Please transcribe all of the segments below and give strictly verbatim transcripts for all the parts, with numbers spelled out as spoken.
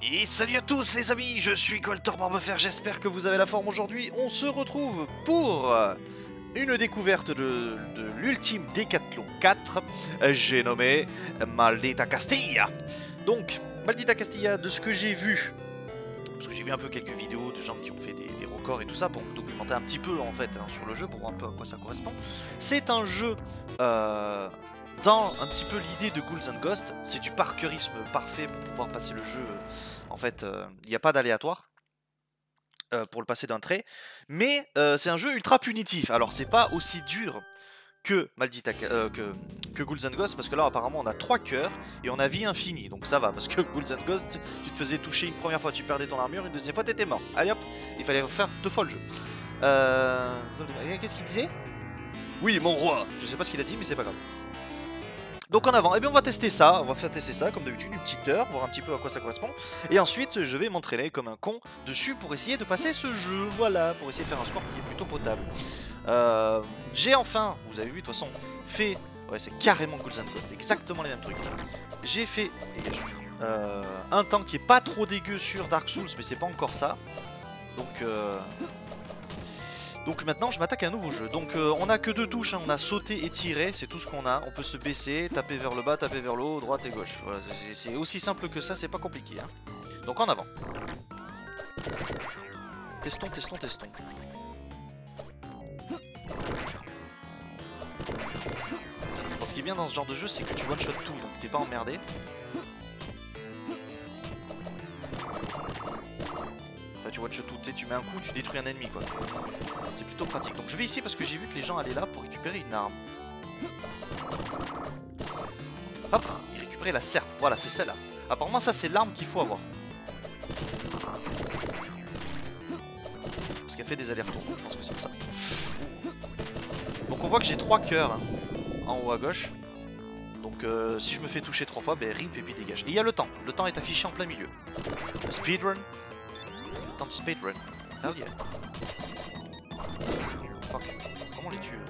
Et salut à tous les amis, je suis Coltor Barbefer, j'espère que vous avez la forme aujourd'hui. On se retrouve pour une découverte de, de l'ultime Décathlon quatre, j'ai nommé Maldita Castilla. Donc, Maldita Castilla, de ce que j'ai vu, parce que j'ai vu un peu quelques vidéos de gens qui ont fait des, des records et tout ça pour me documenter un petit peu en fait hein, sur le jeu, pour voir un peu à quoi ça correspond. C'est un jeu... Euh, dans un petit peu l'idée de Ghouls and Ghosts, c'est du parkourisme parfait pour pouvoir passer le jeu. En fait, il euh, n'y a pas d'aléatoire euh, pour le passer d'un trait, mais euh, c'est un jeu ultra punitif. Alors c'est pas aussi dur que Maldita euh, que, que Ghouls and Ghosts, parce que là apparemment on a trois cœurs et on a vie infinie, donc ça va, parce que Ghouls and Ghosts, tu te faisais toucher une première fois, tu perdais ton armure, une deuxième fois t'étais mort. Allez hop, il fallait faire deux fois le jeu. Euh... Qu'est-ce qu'il disait? Oui, mon roi. Je sais pas ce qu'il a dit, mais c'est pas grave. Donc en avant, et eh bien on va tester ça, on va faire tester ça comme d'habitude, une petite heure, voir un petit peu à quoi ça correspond. Et ensuite je vais m'entraîner comme un con dessus pour essayer de passer ce jeu, voilà, pour essayer de faire un score qui est plutôt potable. Euh, J'ai enfin, vous avez vu de toute façon, fait, ouais c'est carrément Ghouls and Ghosts, exactement les mêmes trucs. J'ai fait, dégage, euh, un temps qui est pas trop dégueu sur Dark Souls, mais c'est pas encore ça. Donc... Euh... Donc maintenant je m'attaque à un nouveau jeu. Donc euh, on a que deux touches, hein. On a sauter et tirer, c'est tout ce qu'on a. On peut se baisser, taper vers le bas, taper vers le haut, droite et gauche. Voilà, c'est aussi simple que ça, c'est pas compliqué. Hein. Donc en avant. Testons, testons, testons. Bon, ce qui est bien dans ce genre de jeu, c'est que tu one shot tout, donc t'es pas emmerdé. Tu watch tout, tu mets un coup, tu détruis un ennemi quoi. C'est plutôt pratique. Donc je vais ici parce que j'ai vu que les gens allaient là pour récupérer une arme. Hop, ils récupéraient la serpe. Voilà, c'est celle-là. Apparemment ça c'est l'arme qu'il faut avoir. Parce qu'elle fait des allers-retours, donc je pense que c'est pour ça. Donc on voit que j'ai trois cœurs hein, en haut à gauche. Donc euh, si je me fais toucher trois fois, ben rip et puis dégage. Et il y a le temps. Le temps est affiché en plein milieu. Speedrun. Temps de speedrun. Hell yeah. Fuck. Comment on les tue?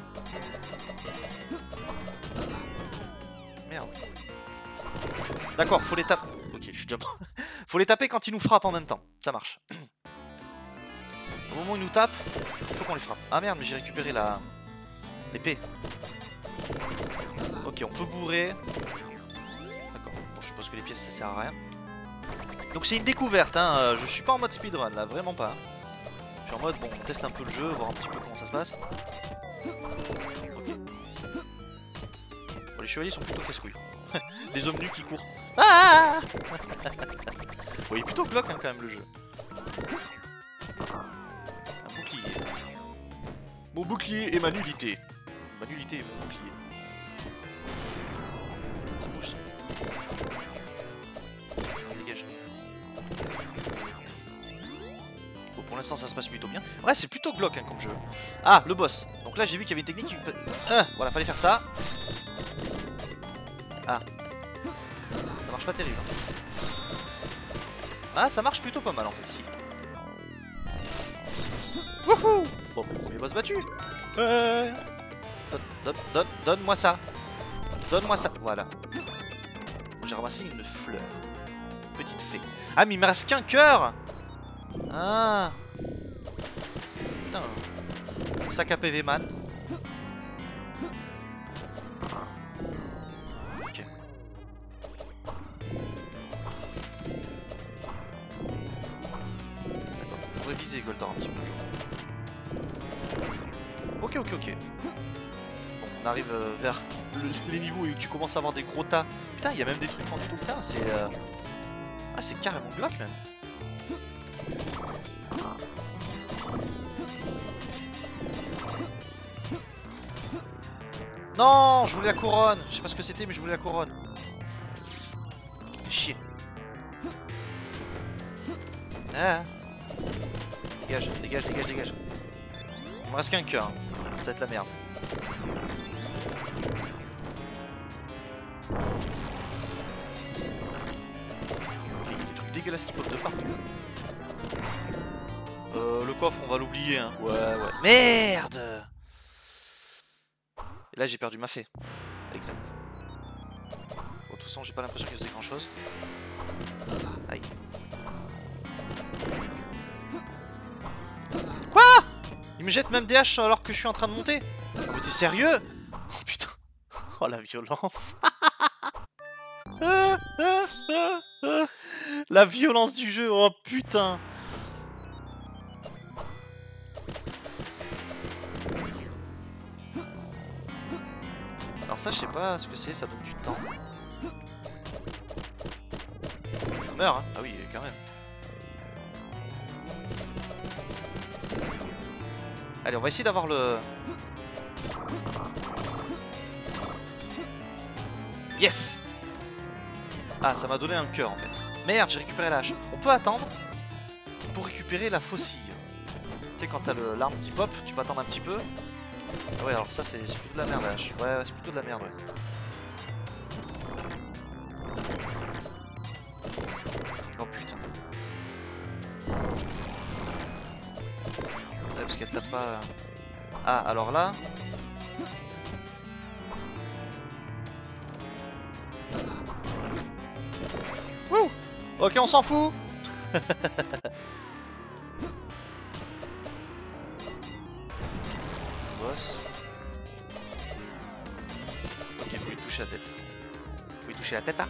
Merde. D'accord, faut les taper. Ok, je jump. Faut les taper quand ils nous frappent en même temps. Ça marche. Au moment où ils nous tapent, il faut qu'on les frappe. Ah merde, mais j'ai récupéré la... l'épée. Ok, on peut bourrer. D'accord. Bon, je suppose que les pièces ça sert à rien. Donc c'est une découverte, hein. Je suis pas en mode speedrun là, vraiment pas. Je suis en mode, bon, on teste un peu le jeu, voir un petit peu comment ça se passe. Ok. Bon, les chevaliers sont plutôt casse-couilles. Des hommes nus qui courent. Ah bon, il est plutôt bloc hein, quand même le jeu. Un bouclier. Mon bouclier et ma nullité. Ma nullité et mon bouclier. Ça bouge ça. Dégage. Bon, pour l'instant ça se passe plutôt bien. Ouais c'est plutôt glauque hein, comme jeu. Ah le boss. Donc là j'ai vu qu'il y avait une technique qui... Ah, voilà fallait faire ça. Ah. Ça marche pas terrible. Ah ça marche plutôt pas mal en fait si. Wouhou. Bon premier boss battu. euh... Donne, donne, donne, donne-moi ça. Donne-moi ça. Voilà. J'ai ramassé une fleur. Petite fée. Ah mais il me reste qu'un cœur. Ah. Putain. Sac à P V man. Ok. D'accord. On pourrait viser Goldor un petit peu. Ok ok ok. Bon on arrive euh, vers le, les niveaux où tu commences à avoir des gros tas. Putain il y a même des trucs en tout. Putain c'est... Euh... Ah c'est carrément glauque même. Non, je voulais la couronne. Je sais pas ce que c'était, mais je voulais la couronne. Chier. Ah. Dégage, dégage, dégage, dégage. Il me reste qu'un cœur. Ça va être la merde. Ok, il y a des trucs dégueulasses qui popent de partout. Euh, le coffre, on va l'oublier. Hein. Ouais, ouais. Merde. Et là, j'ai perdu ma fée. Exact. Bon, de toute façon, j'ai pas l'impression qu'il faisait grand chose. Aïe. me jettes même des haches alors que je suis en train de monter? Mais t'es sérieux? Oh putain. Oh la violence. La violence du jeu, oh putain. Alors ça je sais pas ce que c'est, ça donne du temps. On meurt hein. Ah oui quand même. Allez on va essayer d'avoir le... Yes. Ah ça m'a donné un cœur en fait. Merde j'ai récupéré la hache. On peut attendre pour récupérer la faucille. Tu sais quand t'as l'arme qui pop, tu peux attendre un petit peu. Ah ouais alors ça c'est plutôt de la merde la hache. Ouais, ouais c'est plutôt de la merde ouais. Oh putain. Ouais, parce qu'elle tape pas... Ah alors là... Wouh. Ok on s'en fout. Boss. Ok faut lui toucher la tête. Faut lui toucher la tête là.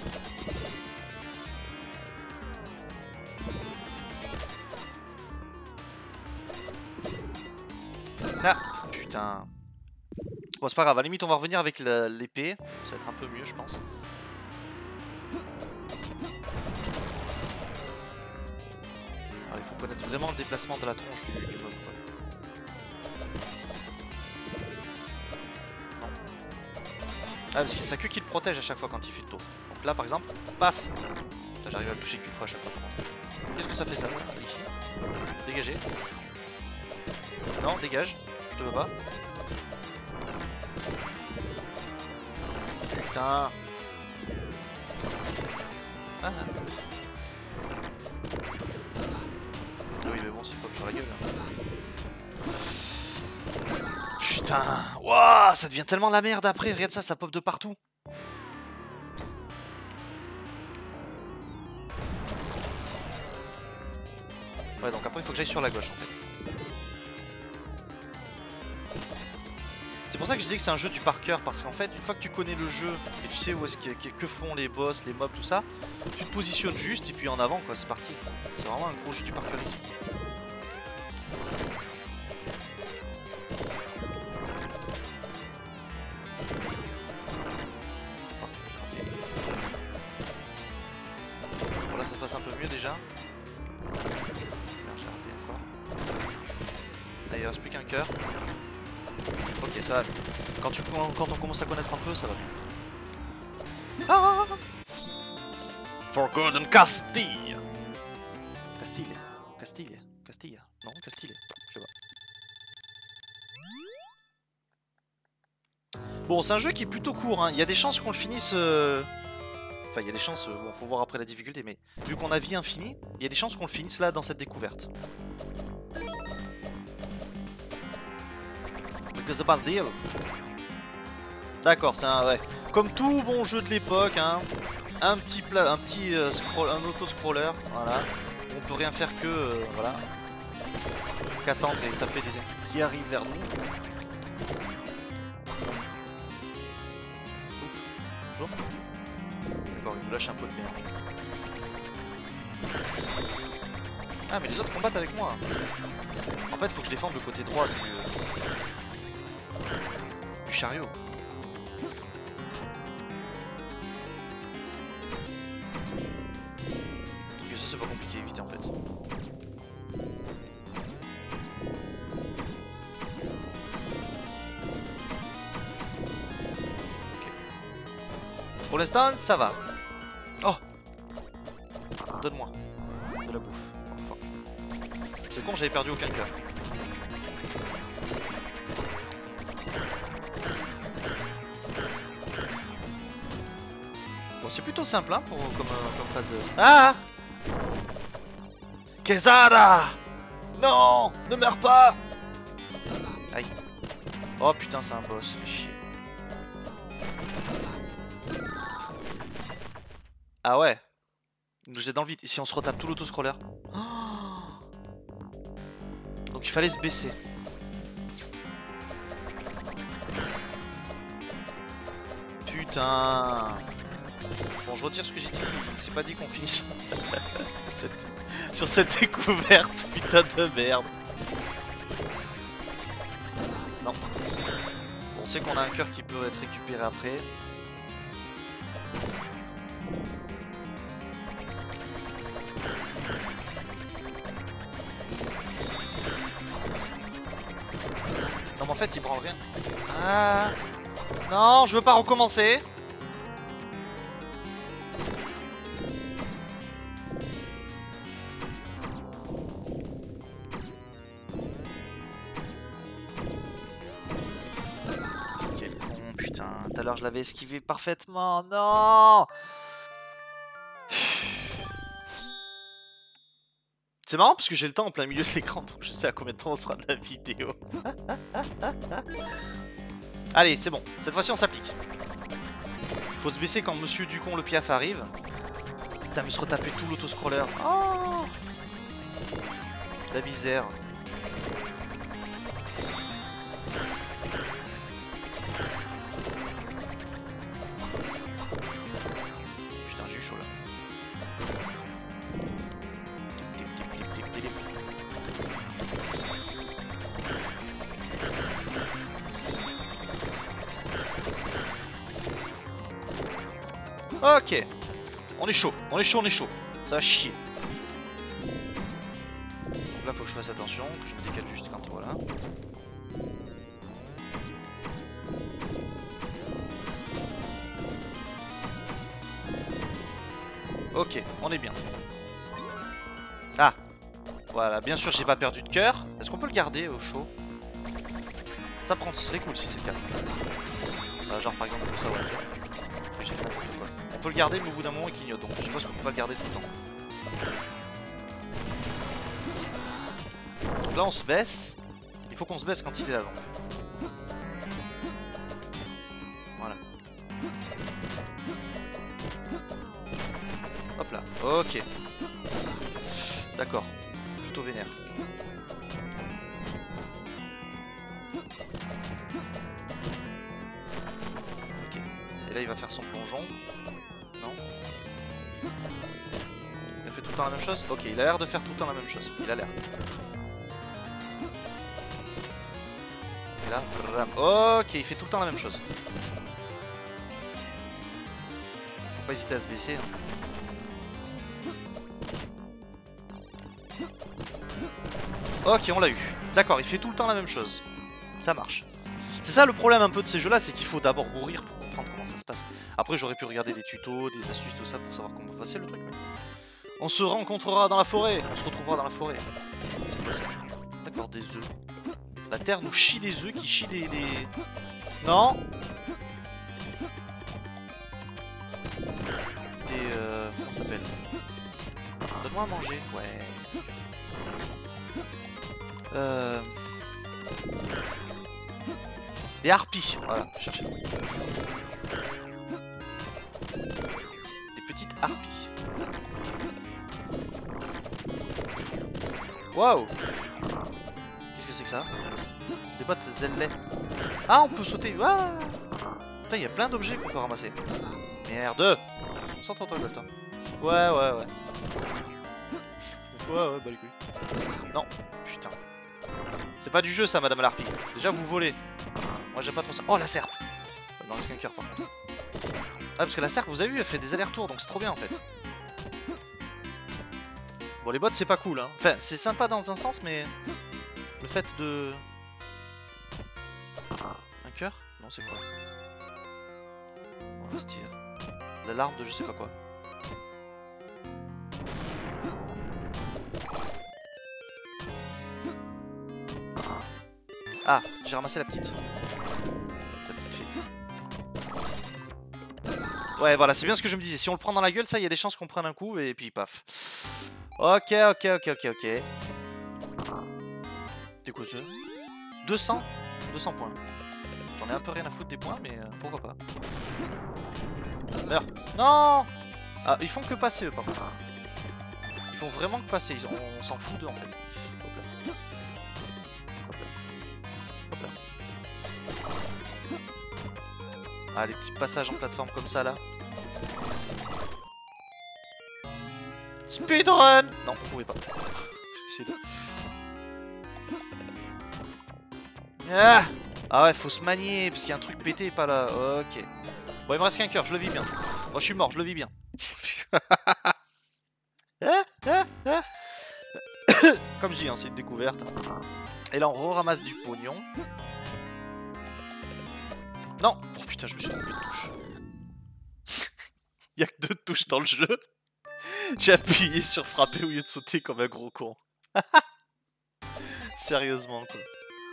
Ah putain. Bon c'est pas grave, à la limite on va revenir avec l'épée. Ça va être un peu mieux je pense. Alors, il faut connaître vraiment le déplacement de la tronche du, du mob quoi. Non. Ah parce que c'est sa queue qui le protège à chaque fois quand il fait le tour. Donc là par exemple, paf. J'arrive à le toucher qu'une fois à chaque fois. Qu'est-ce que ça fait ça ici? Dégagez. Non, dégage. Je te veux pas. Putain. Ah. Oui mais bon c'est pop sur la gueule. Putain. Wouah, ça devient tellement la merde après. Regarde ça, ça pop de partout. Ouais donc après il faut que j'aille sur la gauche en fait. C'est pour ça que je disais que c'est un jeu du par cœur, parce qu'en fait une fois que tu connais le jeu et tu sais où est-ce que, que font les boss, les mobs, tout ça, tu te positionnes juste et puis en avant quoi, c'est parti. C'est vraiment un gros jeu du par cœur ici. Bon là ça se passe un peu mieux déjà. Merde j'ai raté encore. Là il reste plus qu'un cœur. Ok ça va mieux. Quand, tu, quand on commence à connaître un peu ça va mieux. Ah For Golden Castille. Castille. Castille. Castille. Non Castille. Je sais pas. Bon c'est un jeu qui est plutôt court hein. Il y a des chances qu'on le finisse euh... Enfin il y a des chances, euh... bon faut voir après la difficulté. Mais vu qu'on a vie infinie, il y a des chances qu'on le finisse là dans cette découverte. Que se passe-t-il? D'accord, c'est un ouais. Comme tout bon jeu de l'époque, hein, un petit plat, un petit euh, scroll, un auto-scroller, voilà. On peut rien faire que euh, voilà. Qu'attendre et taper des ennemis qui arrivent vers nous. Bonjour. D'accord, il nous lâche un peu de merde. Ah mais les autres combattent avec moi. En fait faut que je défende le côté droit du, euh, du chariot. Ok ça c'est pas compliqué à éviter en fait. Okay. Pour l'instant ça va. Oh, donne-moi de la bouffe. Oh, c'est con j'avais perdu aucun cœur. C'est plutôt simple hein, pour, comme, euh, comme phase de... Ah Kezara. Non, ne meurs pas. Aïe. Oh putain c'est un boss, fait chier. Ah ouais. Il nous jette dans le vide. Et si on se retape tout l'auto-scroller oh. Donc il fallait se baisser. putain. Bon, je retire ce que j'ai dit. C'est pas dit qu'on finisse cette... sur cette découverte, putain de merde. Non. Bon, on sait qu'on a un cœur qui peut être récupéré après. Non, mais en fait, il prend rien. Ah. Non, je veux pas recommencer. Quel con, putain. Tout à l'heure, je l'avais esquivé parfaitement. Non. C'est marrant parce que j'ai le temps en plein milieu de l'écran, donc je sais à combien de temps on sera de la vidéo. Allez, c'est bon. Cette fois-ci, on s'applique. Faut se baisser quand Monsieur Ducon le Piaf arrive. Putain, mais se retaper tout l'autoscroller. Oh, la misère. Putain, j'ai eu chaud là. Ok, on est chaud, on est chaud, on est chaud. Ça va chier. Donc là, faut que je fasse attention, que je me décale juste quand voilà. Ok, on est bien. Ah, voilà, bien sûr, j'ai pas perdu de cœur. Est-ce qu'on peut le garder au chaud? Ça prend, ce serait cool si c'est le cas. Voilà, genre par exemple comme ça, ouais. J'ai fait n'importe quoi. On peut le garder, mais au bout d'un moment il clignote, donc je suppose qu'on peut pas le garder tout le temps. Donc là on se baisse. Il faut qu'on se baisse quand il est là. Donc. Voilà. Hop là, ok. D'accord, plutôt vénère. Ok, et là il va faire son plongeon. Non. Il a fait tout le temps la même chose? Ok, il a l'air de faire tout le temps la même chose. Il a l'air. Et là, ok, il fait tout le temps la même chose. Faut pas hésiter à se baisser. Hein. Ok, on l'a eu. D'accord, il fait tout le temps la même chose. Ça marche. C'est ça le problème un peu de ces jeux-là, c'est qu'il faut d'abord mourir pour comprendre comment ça se passe. Après, j'aurais pu regarder des tutos, des astuces, tout ça pour savoir comment passer le truc. On se rencontrera dans la forêt. On se retrouvera dans la forêt. D'accord, des œufs. La terre nous chie des œufs qui chient des... des... Non. Des... Euh... Comment ça s'appelle? Donne-moi à manger. Ouais. Euh... Des harpies, voilà, cherchez. Des petites harpies. Waouh! Qu'est-ce que c'est que ça? Des bottes zellées. Ah, on peut sauter. Ah putain, il y a plein d'objets qu'on peut ramasser. Merde! Concentre-toi, toi. Ouais, ouais, ouais. Ouais, ouais, bah les couilles. Non, putain. C'est pas du jeu ça, madame l'harpie. Déjà, vous volez. Moi, j'aime pas trop ça. Oh, la serpe! Il m'en reste qu'un cœur par contre. Ah, parce que la serpe, vous avez vu, elle fait des allers-retours, donc c'est trop bien en fait. Bon, les bottes, c'est pas cool, hein. Enfin, c'est sympa dans un sens, mais le fait de... Un cœur? Non, c'est quoi? On se tire. L'alarme de je sais pas quoi. Ah, j'ai ramassé la petite. La petite fille. Ouais, voilà, c'est bien ce que je me disais. Si on le prend dans la gueule, ça, il y a des chances qu'on prenne un coup et puis paf. Ok, ok, ok, ok, ok. C'est quoi ça? deux cents? deux cents points. J'en ai un peu rien à foutre des points, mais euh, pourquoi pas. Meurs. Non. Ah, ils font que passer eux par contre. Ils font vraiment que passer, ils, on, on s'en fout d'eux en fait. Ah, les petits passages en plateforme comme ça là. Speedrun! Non, vous pouvez pas. Je vais essayer de... Ah, ah ouais, faut se manier parce qu'il y a un truc pété pas là. Ok. Bon, il me reste qu'un cœur, je le vis bien. Bon, je suis mort, je le vis bien. Ah, ah, ah. Comme je dis, hein, c'est une découverte. Et là, on ramasse du pognon. Non! Oh putain, je me suis trompé de touche. Il y a que deux touches dans le jeu. J'ai appuyé sur frapper au lieu de sauter comme un gros con. Sérieusement, quoi.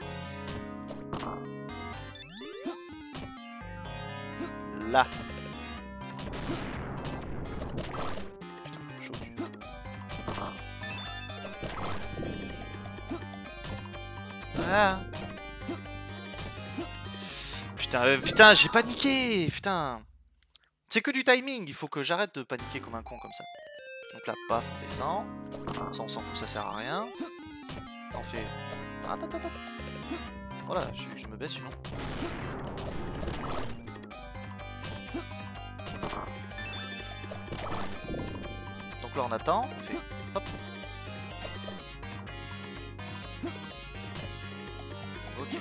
Là. Putain, chaud. Ah. Putain, euh, putain, j'ai paniqué. Putain. C'est que du timing. Il faut que j'arrête de paniquer comme un con comme ça. Donc là, paf, on descend. Ça, on s'en fout, ça sert à rien. On fait... Attends, attends, attends. Voilà, je, je me baisse sinon. Donc là, on attend. On fait... Hop. Ok.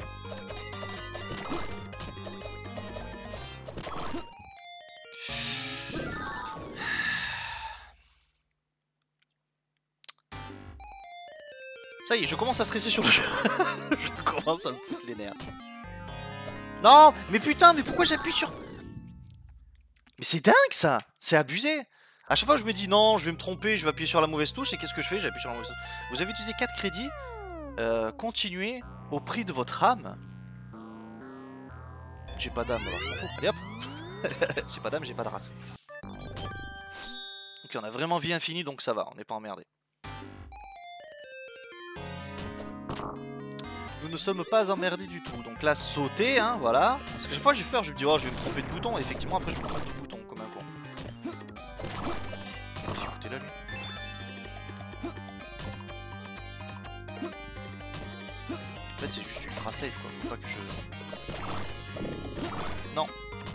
Ça y est, je commence à stresser sur le jeu. Je commence à me foutre les nerfs. Non, mais putain, mais pourquoi j'appuie sur... Mais c'est dingue ça. C'est abusé. À chaque fois je me dis non, je vais me tromper, je vais appuyer sur la mauvaise touche. Et qu'est-ce que je fais? J'appuie sur la mauvaise touche. Vous avez utilisé quatre crédits. Euh, continuez au prix de votre âme. J'ai pas d'âme, alors je m'en fous. Allez hop. J'ai pas d'âme, j'ai pas de race. Ok, on a vraiment vie infinie, donc ça va, on n'est pas emmerdé. Nous ne sommes pas emmerdés du tout. Donc là, sauter, hein, voilà. Parce que chaque fois j'ai peur, je me dis, oh, je vais me tromper de bouton. Et effectivement, après, je me trompe de bouton, comme un con. J'ai foutu là, lui. En fait, c'est juste ultra safe, quoi. Faut pas que je... Non.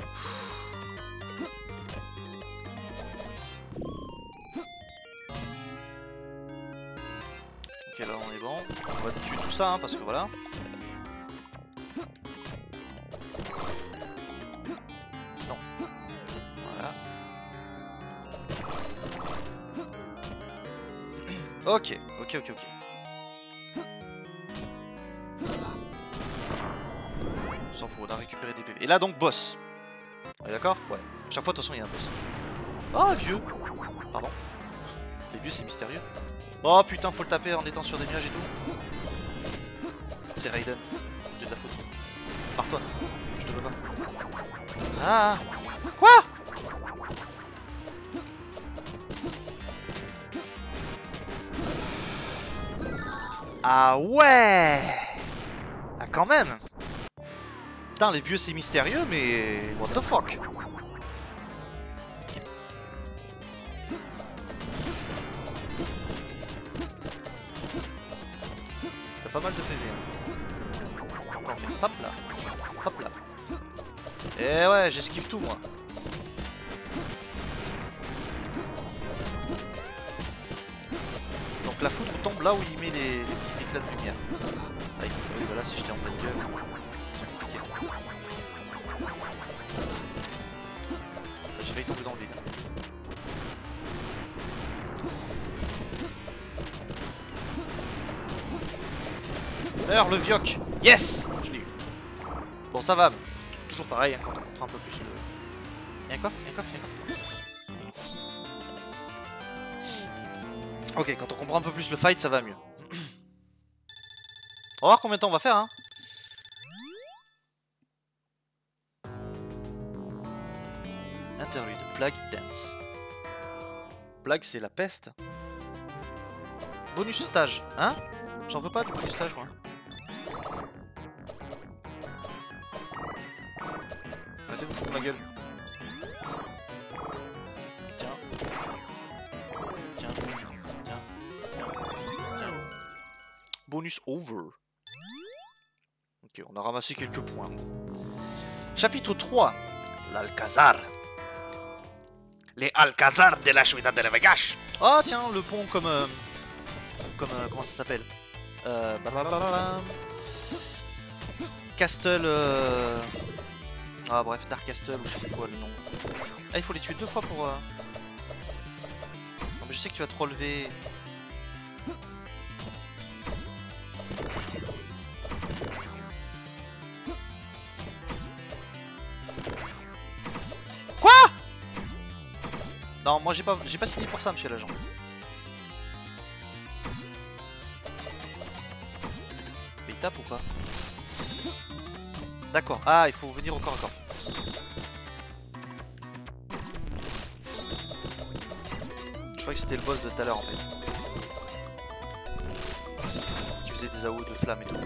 Ok, là, on est bon. On va tuer tout ça, hein, parce que voilà. Non. Voilà. Ok, ok, ok, ok. On s'en fout, on a récupéré des P V. Et là, donc, boss. On est d'accord? Ouais. Chaque fois, de toute façon, il y a un boss. Oh, vieux. Pardon. Les vieux, c'est mystérieux. Oh putain, faut le taper en étant sur des nuages et tout. C'est Raiden. J'ai de la faute. Pars-toi. Je te veux pas. Ah. Quoi? Ah ouais. Ah quand même. Putain, les vieux c'est mystérieux, mais... What the fuck? Pas mal de P V. Hein. Okay, hop là. Hop là. Et ouais, j'esquive tout moi. Donc la foudre tombe là où il met les, les petits éclats de lumière. Aïe, oui, voilà, si j'étais en pleine gueule. C'est compliqué. J'ai failli tomber dans le vide. D'ailleurs, le vioc. Yes. Je l'ai eu. Bon, ça va. Toujours pareil, hein, quand on comprend un peu plus le... Y'a un coffre? Y'a un coffre? Y'a un coffre? Ok, quand on comprend un peu plus le fight, ça va mieux. On va voir combien de temps on va faire, hein. Interlude, Plague Dance. Plague, c'est la peste. Bonus stage, hein? J'en veux pas de bonus stage, moi. Arrêtez de vous foutre de ma gueule. Tiens. Tiens. Tiens. Tiens. Bonus over. Ok, on a ramassé quelques points. Chapitre trois. L'Alcazar. Les Alcazar de la Ciudad de la Vegas. Oh tiens, le pont comme... Euh, comme... Euh, comment ça s'appelle euh, blablabla. Castle... Euh... Ah bref, Dark Castle ou je sais plus quoi le nom. Ah il faut les tuer deux fois pour... Euh... Non, mais je sais que tu vas te relever... Quoi? Non, moi j'ai pas, j'ai pas signé pour ça, monsieur l'agent. Mais il tape ou pas? D'accord. Ah, il faut venir au corps à corps. Je croyais que c'était le boss de tout à l'heure en fait. Qui faisait des A O de flammes et tout.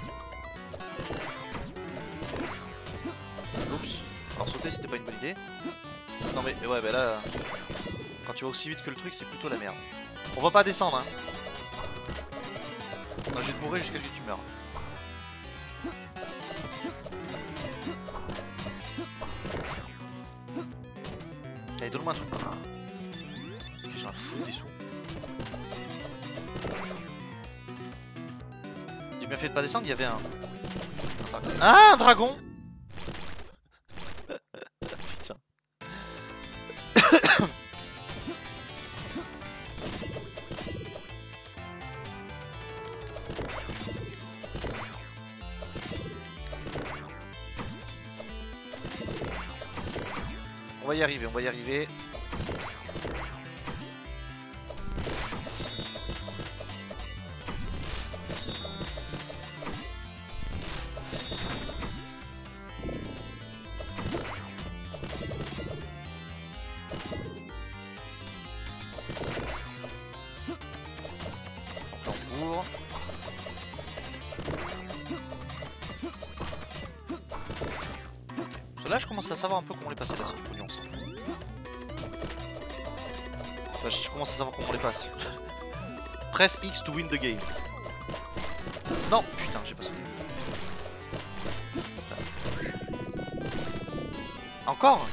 Oups. Alors sauter c'était pas une bonne idée. Non mais ouais bah là... Quand tu vas aussi vite que le truc c'est plutôt la merde. On va pas descendre hein. Non, je vais te mourir jusqu'à ce que tu meurs. Allez donne-moi un truc. J'ai un fou des sous. J'ai bien fait de pas descendre, il y avait un... Ah un dragon. Putain. On va y arriver, on va y arriver. Tambour. Là je commence à savoir un peu comment les passer là, si on pognon ensemble. Enfin, je commence à savoir comment on les passe. Press X to win the game. Non, putain, j'ai pas sauté. Encore?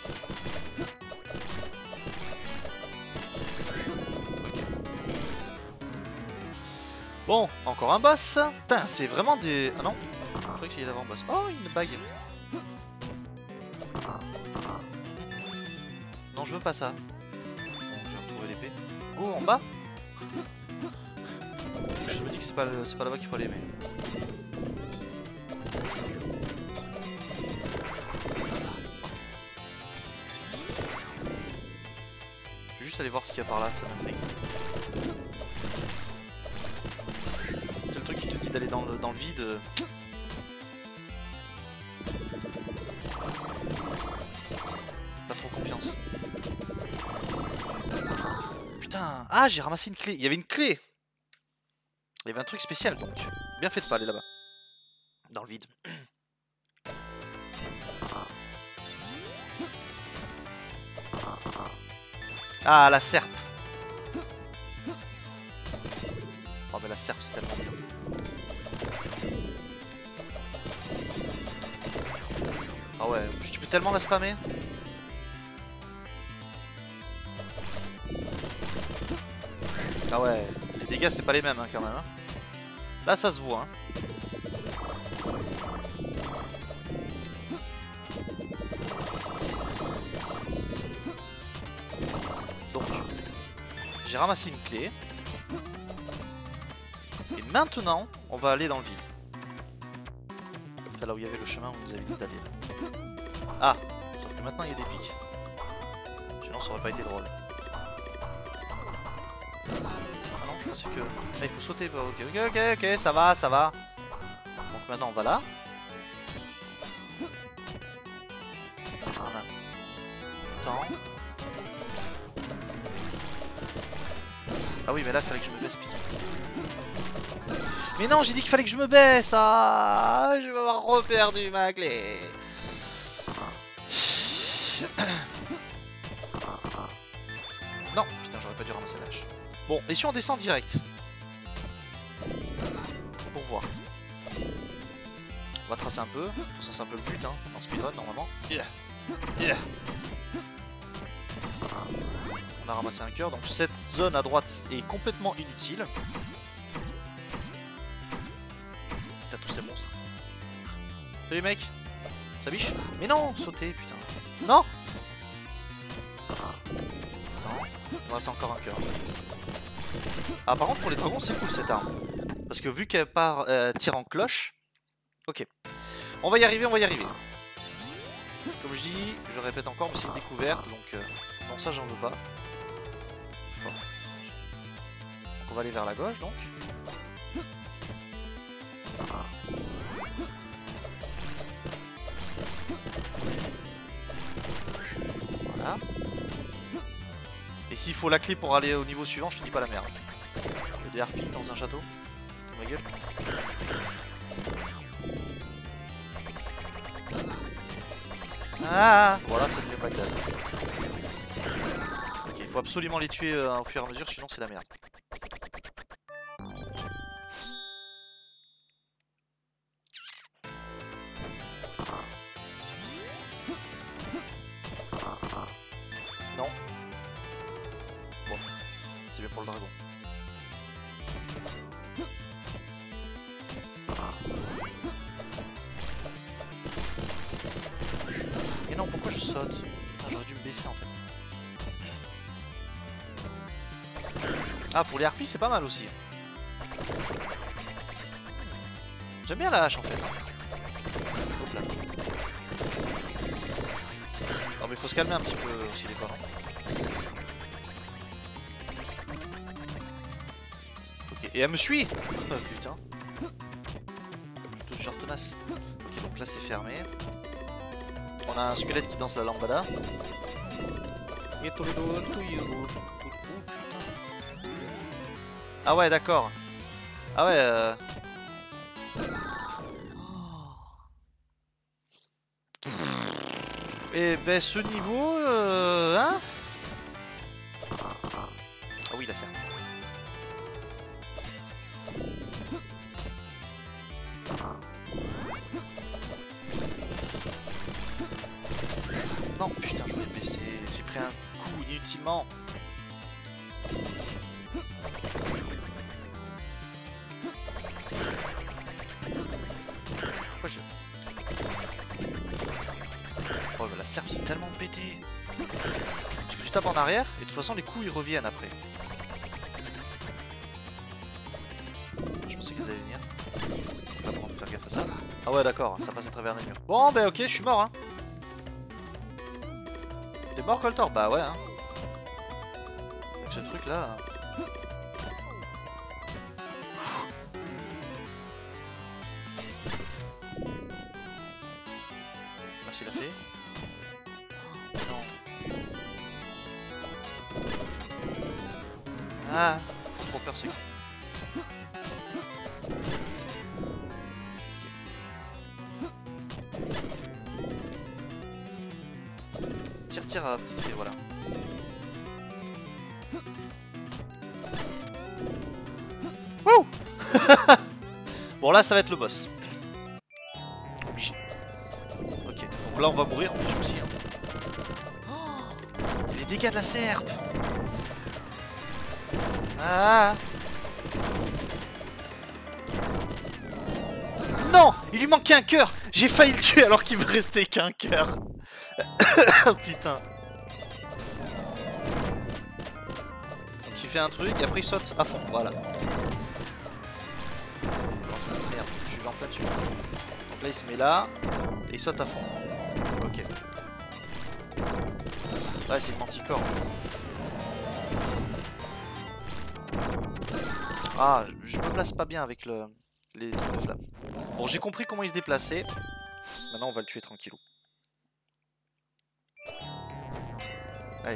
Ok. Bon, encore un boss. Putain, c'est vraiment des... Ah non, je croyais qu'il y avait un boss. Oh, une bague. Non, je veux pas ça. Bon, je vais retrouver l'épée. Go en bas. Je me dis que c'est pas, le... pas là-bas qu'il faut aller, mais... Je vais juste aller voir ce qu'il y a par là, ça m'intrigue. C'est le truc qui te dit d'aller dans le, dans le vide. Pas trop confiance. Putain, ah j'ai ramassé une clé, il y avait une clé. Il y avait un truc spécial donc. Bien fait de pas aller là-bas. Dans le vide. Ah la serpe. Oh mais la serpe c'est tellement bien. Ah ouais, tu peux tellement la spammer. Ah ouais, les dégâts c'est pas les mêmes hein, quand même. Hein. Là ça se voit. Hein. Donc, j'ai ramassé une clé. Et maintenant, on va aller dans le vide. Enfin là où il y avait le chemin où on nous avait dit d'aller. Ah, sauf que maintenant il y a des pics. Sinon ça aurait pas été drôle. C'est que... Ah, il faut sauter, bah, ok, ok, ok, ok, ça va, ça va. Donc maintenant on va là. On a... Temps. Ah oui mais là il fallait que je me baisse, putain. Mais non, j'ai dit qu'il fallait que je me baisse. Ah, je vais avoir reperdu ma clé. Non, putain, j'aurais pas dû ramasser la hache. Bon, et si on descend direct? Pour voir. On va tracer un peu. De toute façon, c'est un peu le but hein, en speedrun normalement. Yeah. Yeah. On a ramassé un cœur, donc cette zone à droite est complètement inutile. T'as tous ces monstres. Salut mec. Ça biche? Mais non, sauter, putain. Non. Non. On reste encore un cœur. Ah par contre pour les dragons c'est cool cette arme. Parce que vu qu'elle part euh, tire en cloche. Ok. On va y arriver, on va y arriver. Comme je dis, je répète encore, mais c'est une découverte, donc euh, non ça j'en veux pas. Bon. Donc on va aller vers la gauche donc. Voilà. Et s'il faut la clé pour aller au niveau suivant, je te dis pas la merde. Le des harpies dans un château. De ma gueule. Ah, voilà, ça devient Bagdad. Ok, il faut absolument les tuer euh, au fur et à mesure, sinon c'est la merde. Non. Bon, c'est bien pour le dragon. Et non, pourquoi je saute? J'aurais dû me baisser en fait. Ah, pour les harpies, c'est pas mal aussi. J'aime bien la hache en fait. Hop là. Non, mais faut se calmer un petit peu aussi, des fois, non? Ok, et elle me suit. Oh putain. Plutôt du genre tenace. Ok, donc là c'est fermé. On a un squelette qui danse la lambada. Et tous les deux, tout you. Ah ouais, d'accord. Ah ouais. Euh... Et ben ce niveau, euh, hein? Ah oui, la serre. Non, putain, je voulais baisser. J'ai pris un coup inutilement. Pourquoi je... Oh, mais la serpe c'est tellement pété. Parce que tu tapes en arrière et de toute façon les coups ils reviennent après. Je pensais qu'ils allaient venir. Pas vraiment faire gaffe à ça. Ah ouais d'accord, ça passe à travers les murs. Bon bah ok, je suis mort hein. T'es mort Coltor? Bah ouais hein. Avec ce truc là. Merci la fée. Non. Ah, trop peur c'est. Tire, tire à petite fée, voilà. Wouh. Bon là ça va être le boss. Obligé. Ok, donc là on va mourir, obligé aussi. Hein. Oh, les dégâts de la serpe. Ah. Non, il lui manquait un cœur. J'ai failli le tuer alors qu'il me restait qu'un cœur. Putain. Donc il fait un truc et après il saute à fond, voilà. Oh, merde, je suis en plein dessus. Donc là il se met là et il saute à fond. Ok. Ouais, c'est le manticore en fait. Ah, je me place pas bien avec le... les trucs de flamme. Bon, j'ai compris comment il se déplaçait. Maintenant on va le tuer tranquillou. Allez.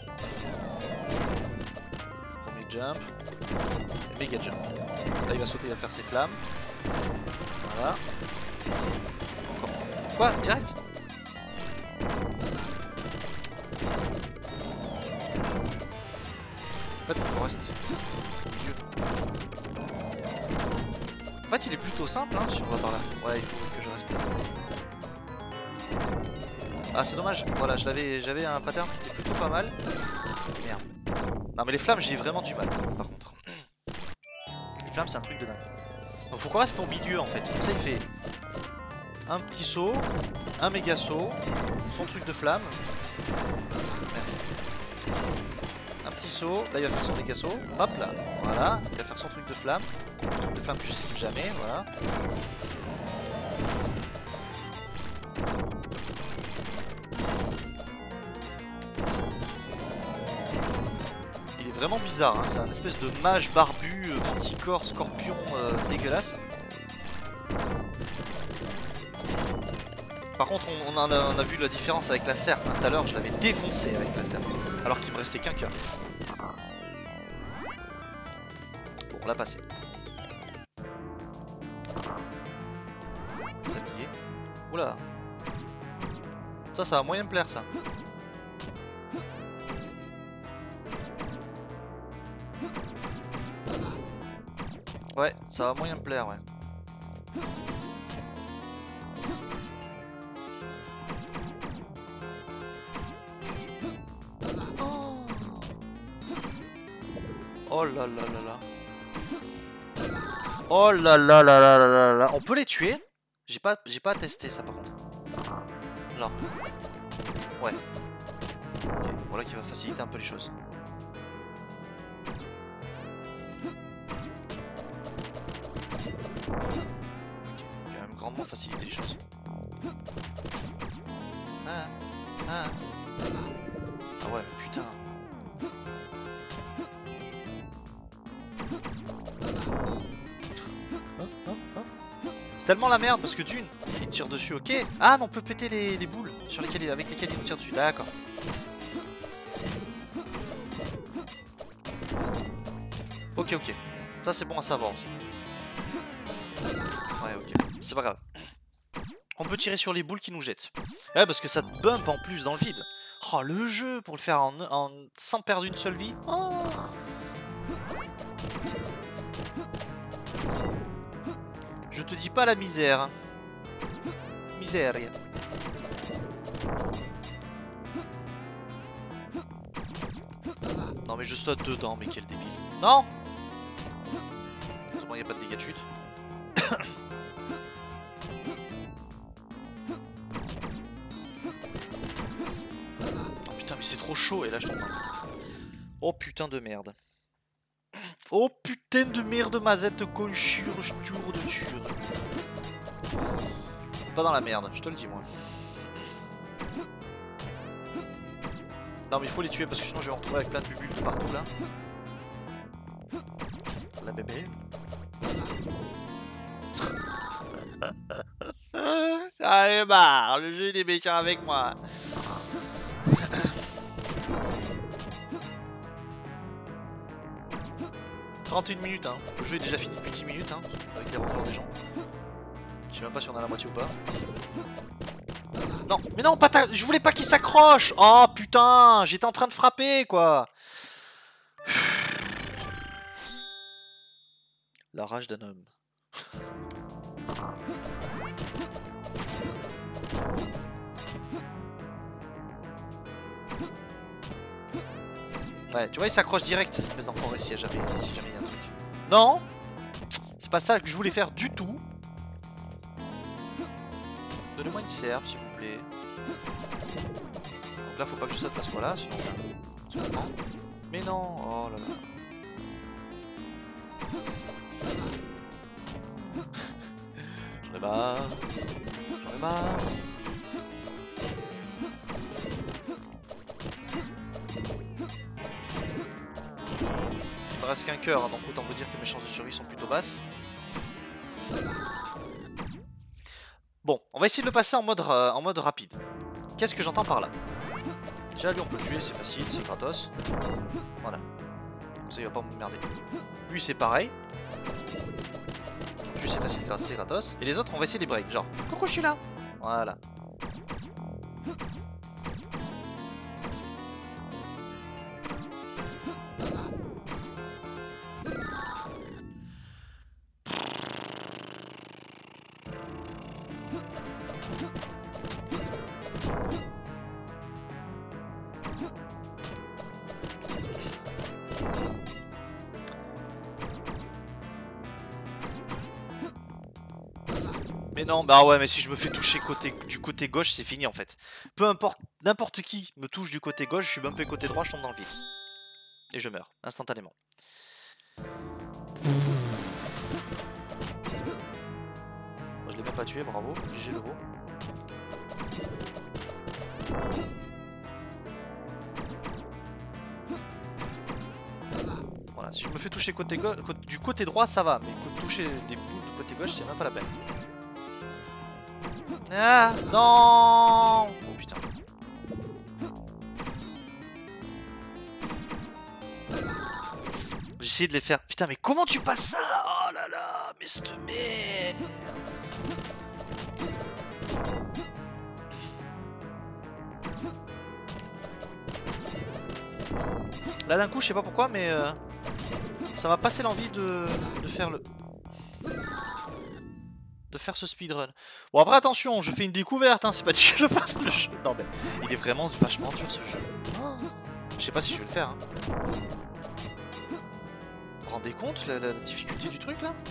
Premier jump. Et méga jump. Là il va sauter, il va faire ses flammes. Voilà. Encore. Quoi? Direct? En fait on reste au milieu. fait il est plutôt simple hein, si on va par là. Ouais il faut que je reste là. Ah c'est dommage, voilà j'avais j'avais un pattern qui était plutôt pas mal. Merde. Non mais les flammes j'ai vraiment du mal par contre. Les flammes c'est un truc de dingue. Donc faut qu'on reste au milieu en fait. Comme ça il fait un petit saut, un méga saut, son truc de flamme. Merde. Un petit saut, là il va faire son méga saut, hop là, voilà, il va faire son truc de flamme. Un truc de flamme que je skip jamais, voilà. Il est vraiment bizarre, hein. C'est un espèce de mage barbu, euh, manticore, scorpion euh, dégueulasse. Par contre on, on, en a, on a vu la différence avec la serpe, hein. Tout à l'heure je l'avais défoncé avec la serpe, alors qu'il me restait qu'un cœur. Bon on l'a passé. S'habiller. Oula. Ça ça va moyen me plaire ça. Ouais, ça va moyen me plaire, ouais. Oh, oh là là là là. Oh là là là là là là. On peut les tuer? J'ai pas, j'ai pas testé ça par contre. Genre. Ouais. Ok, voilà qui va faciliter un peu les choses. Grandement faciliter les choses. Ah, ah. Ah ouais, putain. C'est tellement la merde parce que d'une, il tire dessus, ok. Ah, mais on peut péter les, les boules sur lesquelles, avec lesquelles il tire dessus. D'accord. Ok, ok. Ça c'est bon à savoir aussi. Ouais, ok. C'est pas grave. On peut tirer sur les boules qui nous jettent. Ouais, parce que ça te bump en plus dans le vide. Oh, le jeu pour le faire en, en sans perdre une seule vie. Oh. Je te dis pas la misère. Misère. Non mais je saute dedans, mais quel débile. Non. Heureusement il n'y a pas de dégâts de chute. C'est trop chaud et là je tombe. Oh putain de merde. Oh putain de merde, mazette conchure, tour de ture. Pas dans la merde, je te le dis moi. Non mais il faut les tuer parce que sinon je vais me retrouver avec plein de bulles de partout là. La bébé. Allez barre, le jeu il est méchant avec moi. trente et une minutes, hein. Le jeu est déjà fini depuis dix minutes, hein, avec les records des gens. Je sais même pas si on a la moitié ou pas. Non, mais non, pas ta... je voulais pas qu'il s'accroche. Oh putain, j'étais en train de frapper, quoi. La rage d'un homme. Ouais, tu vois, il s'accroche direct, cette espèce d'enfoiré, si jamais, si jamais il y a un truc. Non, c'est pas ça que je voulais faire du tout. Donnez-moi une serpe, s'il vous plaît. Donc là, faut pas que je saute à ce moment-là, sinon... sinon... Mais non, oh là là. J'en ai marre. J'en ai marre. Il me reste qu'un cœur, hein, donc autant vous dire que mes chances de survie sont plutôt basses. Bon, on va essayer de le passer en mode, euh, en mode rapide. Qu'est-ce que j'entends par là? Déjà lui on peut le tuer, c'est facile, c'est gratos. Voilà. Comme ça il va pas m'emmerder. Lui c'est pareil. Lui c'est facile, c'est gratos. Et les autres on va essayer de les break, genre coucou je suis là. Voilà. Mais non, bah ouais, mais si je me fais toucher côté, du côté gauche, c'est fini en fait. Peu importe, n'importe qui me touche du côté gauche, je suis bumpé côté droit, je tombe dans le vide. Et je meurs, instantanément. Bon, je l'ai même pas tué, bravo, G G le beau. Voilà, si je me fais toucher côté gauche, du côté droit, ça va, mais toucher des bouts du côté gauche, c'est même pas la peine. Ah non. Oh putain. J'ai essayé de les faire. Putain, mais comment tu passes ça? Oh là là, mais cette merde. Là d'un coup, je sais pas pourquoi, mais euh, ça m'a passé l'envie de, de faire le... de faire ce speedrun. Bon après attention, je fais une découverte, hein, c'est pas dit que je fasse le jeu. Non mais il est vraiment vachement dur ce jeu. Oh, je sais pas si je vais le faire. Hein. Vous vous rendez compte la, la difficulté du truc là?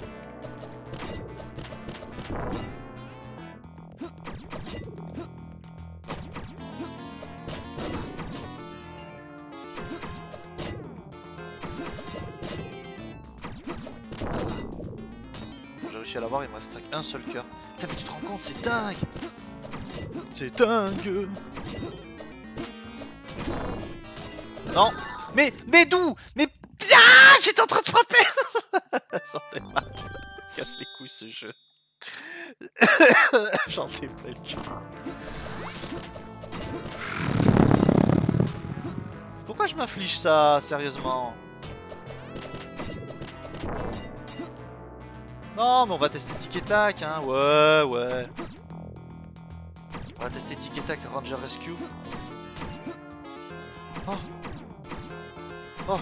À l'avoir, il me reste un seul cœur. Putain, mais tu te rends compte, c'est dingue! C'est dingue! Non! Mais, mais d'où? Mais, ah, j'étais en train de frapper! J'en ai marre. Casse les couilles ce jeu. J'en ai plein le cul. Pourquoi je m'inflige ça, sérieusement? Non, mais on va tester Tic et Tac, hein. Ouais, ouais. On va tester Tic et Tac Ranger Rescue. Oh. Oh.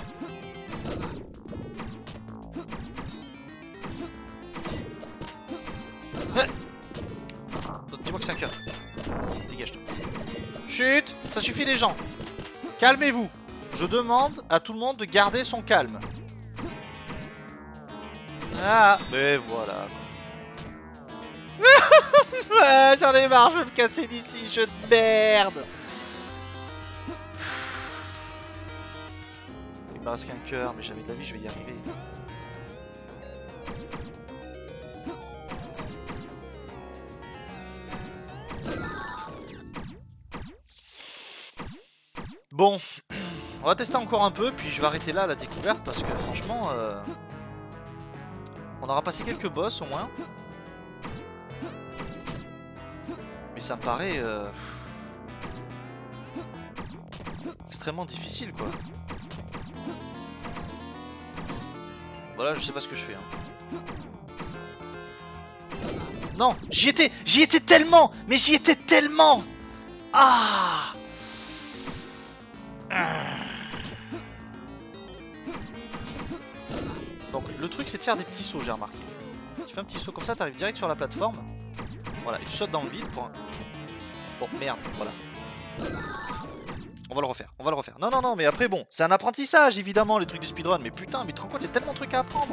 Ouais. Dis-moi que c'est un cœur. Dégage-toi. Chut. Ça suffit les gens. Calmez-vous. Je demande à tout le monde de garder son calme. Ah, mais voilà. Ouais, j'en ai marre, je vais me casser d'ici, jeu de merde. Il me reste qu'un cœur, mais jamais de la vie je vais y arriver. Bon, on va tester encore un peu, puis je vais arrêter là la découverte parce que franchement... Euh... On aura passé quelques boss au moins. Mais ça me paraît euh, extrêmement difficile quoi. Voilà, je sais pas ce que je fais. Hein. Non, j'y étais, j'y étais tellement, mais j'y étais tellement. Ah. Donc le truc c'est de faire des petits sauts, j'ai remarqué. Tu fais un petit saut comme ça, t'arrives direct sur la plateforme. Voilà, et tu sautes dans le vide pour un... Bon, merde, voilà. On va le refaire, on va le refaire. Non, non, non, mais après bon, c'est un apprentissage évidemment les trucs du speedrun. Mais putain, mais tu te rends compte, il y a tellement de trucs à apprendre.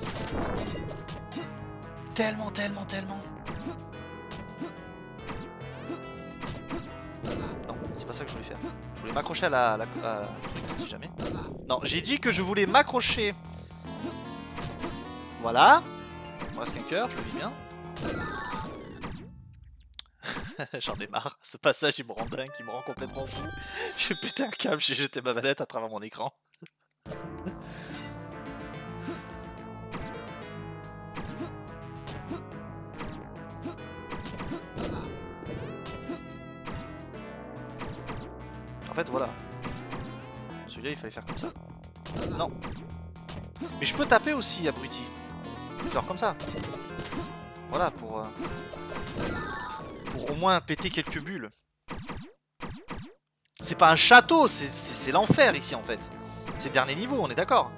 Tellement, tellement, tellement. Non, c'est pas ça que je voulais faire. Je voulais m'accrocher à la... À la, à la... Si jamais. Non, j'ai dit que je voulais m'accrocher. Voilà. Il me reste qu'un cœur, je le vis bien. J'en ai marre. Ce passage, il me rend dingue, il me rend complètement fou. J'ai pété un câble, j'ai jeté ma manette à travers mon écran. En fait, voilà. Celui-là, il fallait faire comme ça. Non. Mais je peux taper aussi, abruti. Genre comme ça. Voilà, pour... Euh... Pour au moins péter quelques bulles. C'est pas un château, c'est l'enfer ici en fait. C'est le dernier niveau, on est d'accord.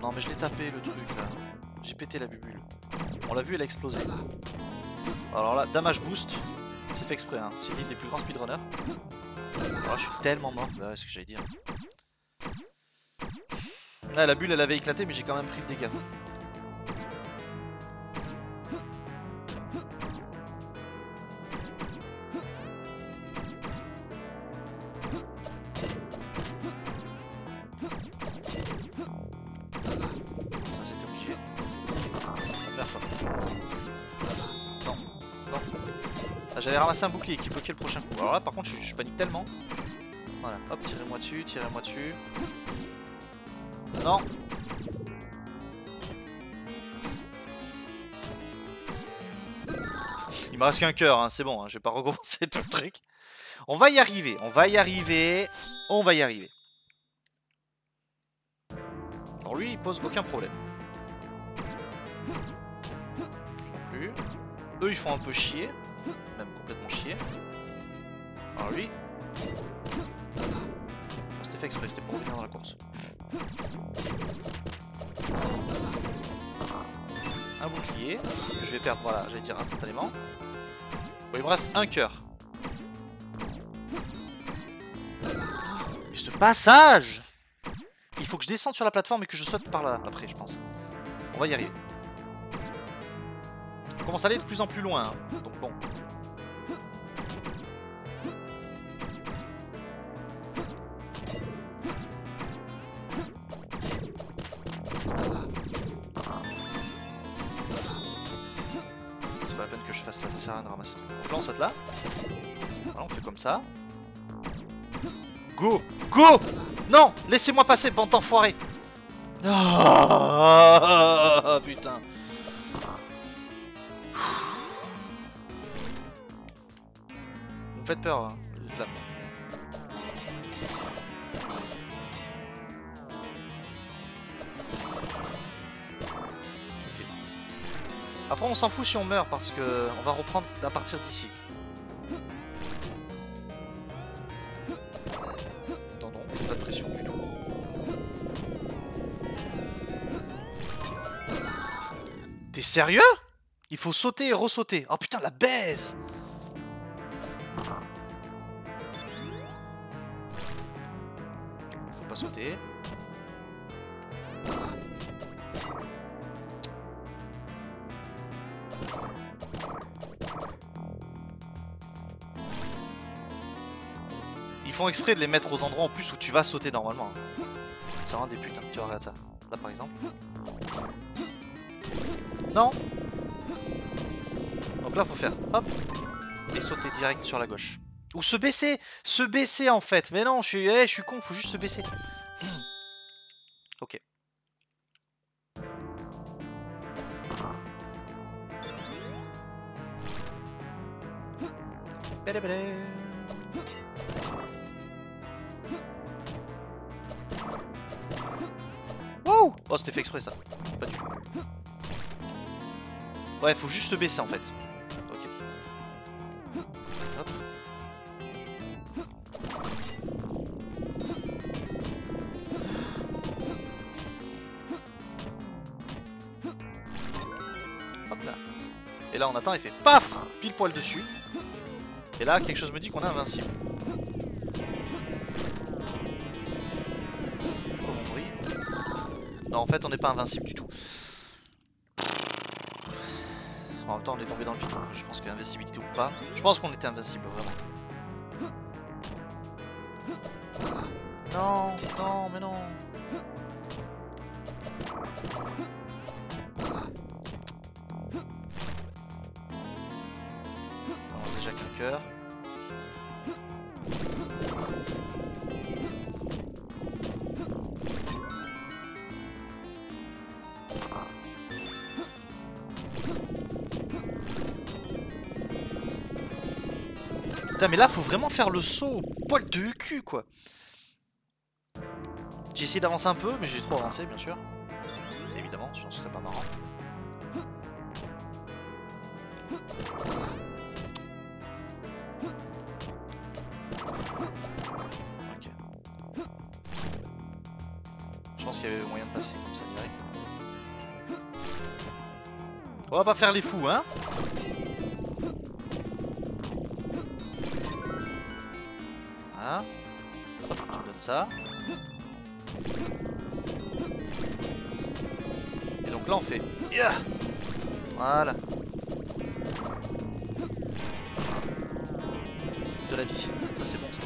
Non mais je l'ai tapé le truc là. J'ai pété la bubule. On l'a vu, elle a explosé. Alors là, damage boost. C'est fait exprès, hein. C'est l'une des plus grands speedrunners. Alors là, je suis tellement mort. Bah ouais, c'est ce que j'allais dire. Là, la bulle elle avait éclaté, mais j'ai quand même pris le dégât. J'avais ramassé un bouclier qui bloquait le prochain coup. Alors là par contre je, je panique tellement. Voilà, hop, tirez-moi dessus, tirez-moi dessus. Non. Il me reste qu'un cœur, hein, c'est bon, hein, je vais pas recommencer tout le truc. On va y arriver, on va y arriver, on va y arriver. Alors lui il pose aucun problème. Non plus. Eux ils font un peu chier. Même complètement chier. Alors lui, c'était fait exprès, c'était pour revenir dans la course. Un bouclier, que je vais perdre, voilà, j'allais dire instantanément. Bon, il me reste un cœur. Mais ce passage! Il faut que je descende sur la plateforme et que je saute par là après, je pense. On va y arriver. On commence à aller de plus en plus loin, hein. Donc bon. Que je fasse ça, ça sert à rien de ramasser tout. Donc là on saute là. Voilà, on fait comme ça. Go! Go! Non! Laissez-moi passer, bande d'enfoirés! Ah, putain! Vous me faites peur, hein, les flammes. Après on s'en fout si on meurt parce que on va reprendre à partir d'ici. Non non, j'ai pas de pression du tout. T'es sérieux? Il faut sauter et ressauter. Oh putain la baise. Faut pas sauter. Ils font exprès de les mettre aux endroits en plus où tu vas sauter normalement. C'est vraiment des putains, tu vois, regarde ça. Là par exemple. Non. Donc là faut faire hop. Et sauter direct sur la gauche. Ou se baisser. Se baisser en fait. Mais non, je suis, eh, je suis con, faut juste se baisser. Ok. Bélé bélé. Wow! Oh, c'était fait exprès ça. Pas du tout. Ouais, faut juste baisser en fait. Ok. Hop. Hop là. Et là on attend, il fait paf! Pile poil dessus. Et là, quelque chose me dit qu'on est invincible. Non, en fait, on n'est pas invincible du tout. En même temps, on est tombé dans le vide. Je pense qu'invincibilité ou pas. Je pense qu'on était invincible, vraiment. Non, non, mais non. Alors, déjà qu'un cœur. Putain, mais là faut vraiment faire le saut au poil de cul quoi. J'ai essayé d'avancer un peu mais j'ai trop avancé bien sûr. Évidemment, sinon ce serait pas marrant. Ok. Je pense qu'il y avait moyen de passer comme ça direct. On va pas faire les fous, hein. Voilà. Hop, tu me donnes ça. Et donc là on fait... Yeah, voilà. De la vie. Ça c'est bon ça.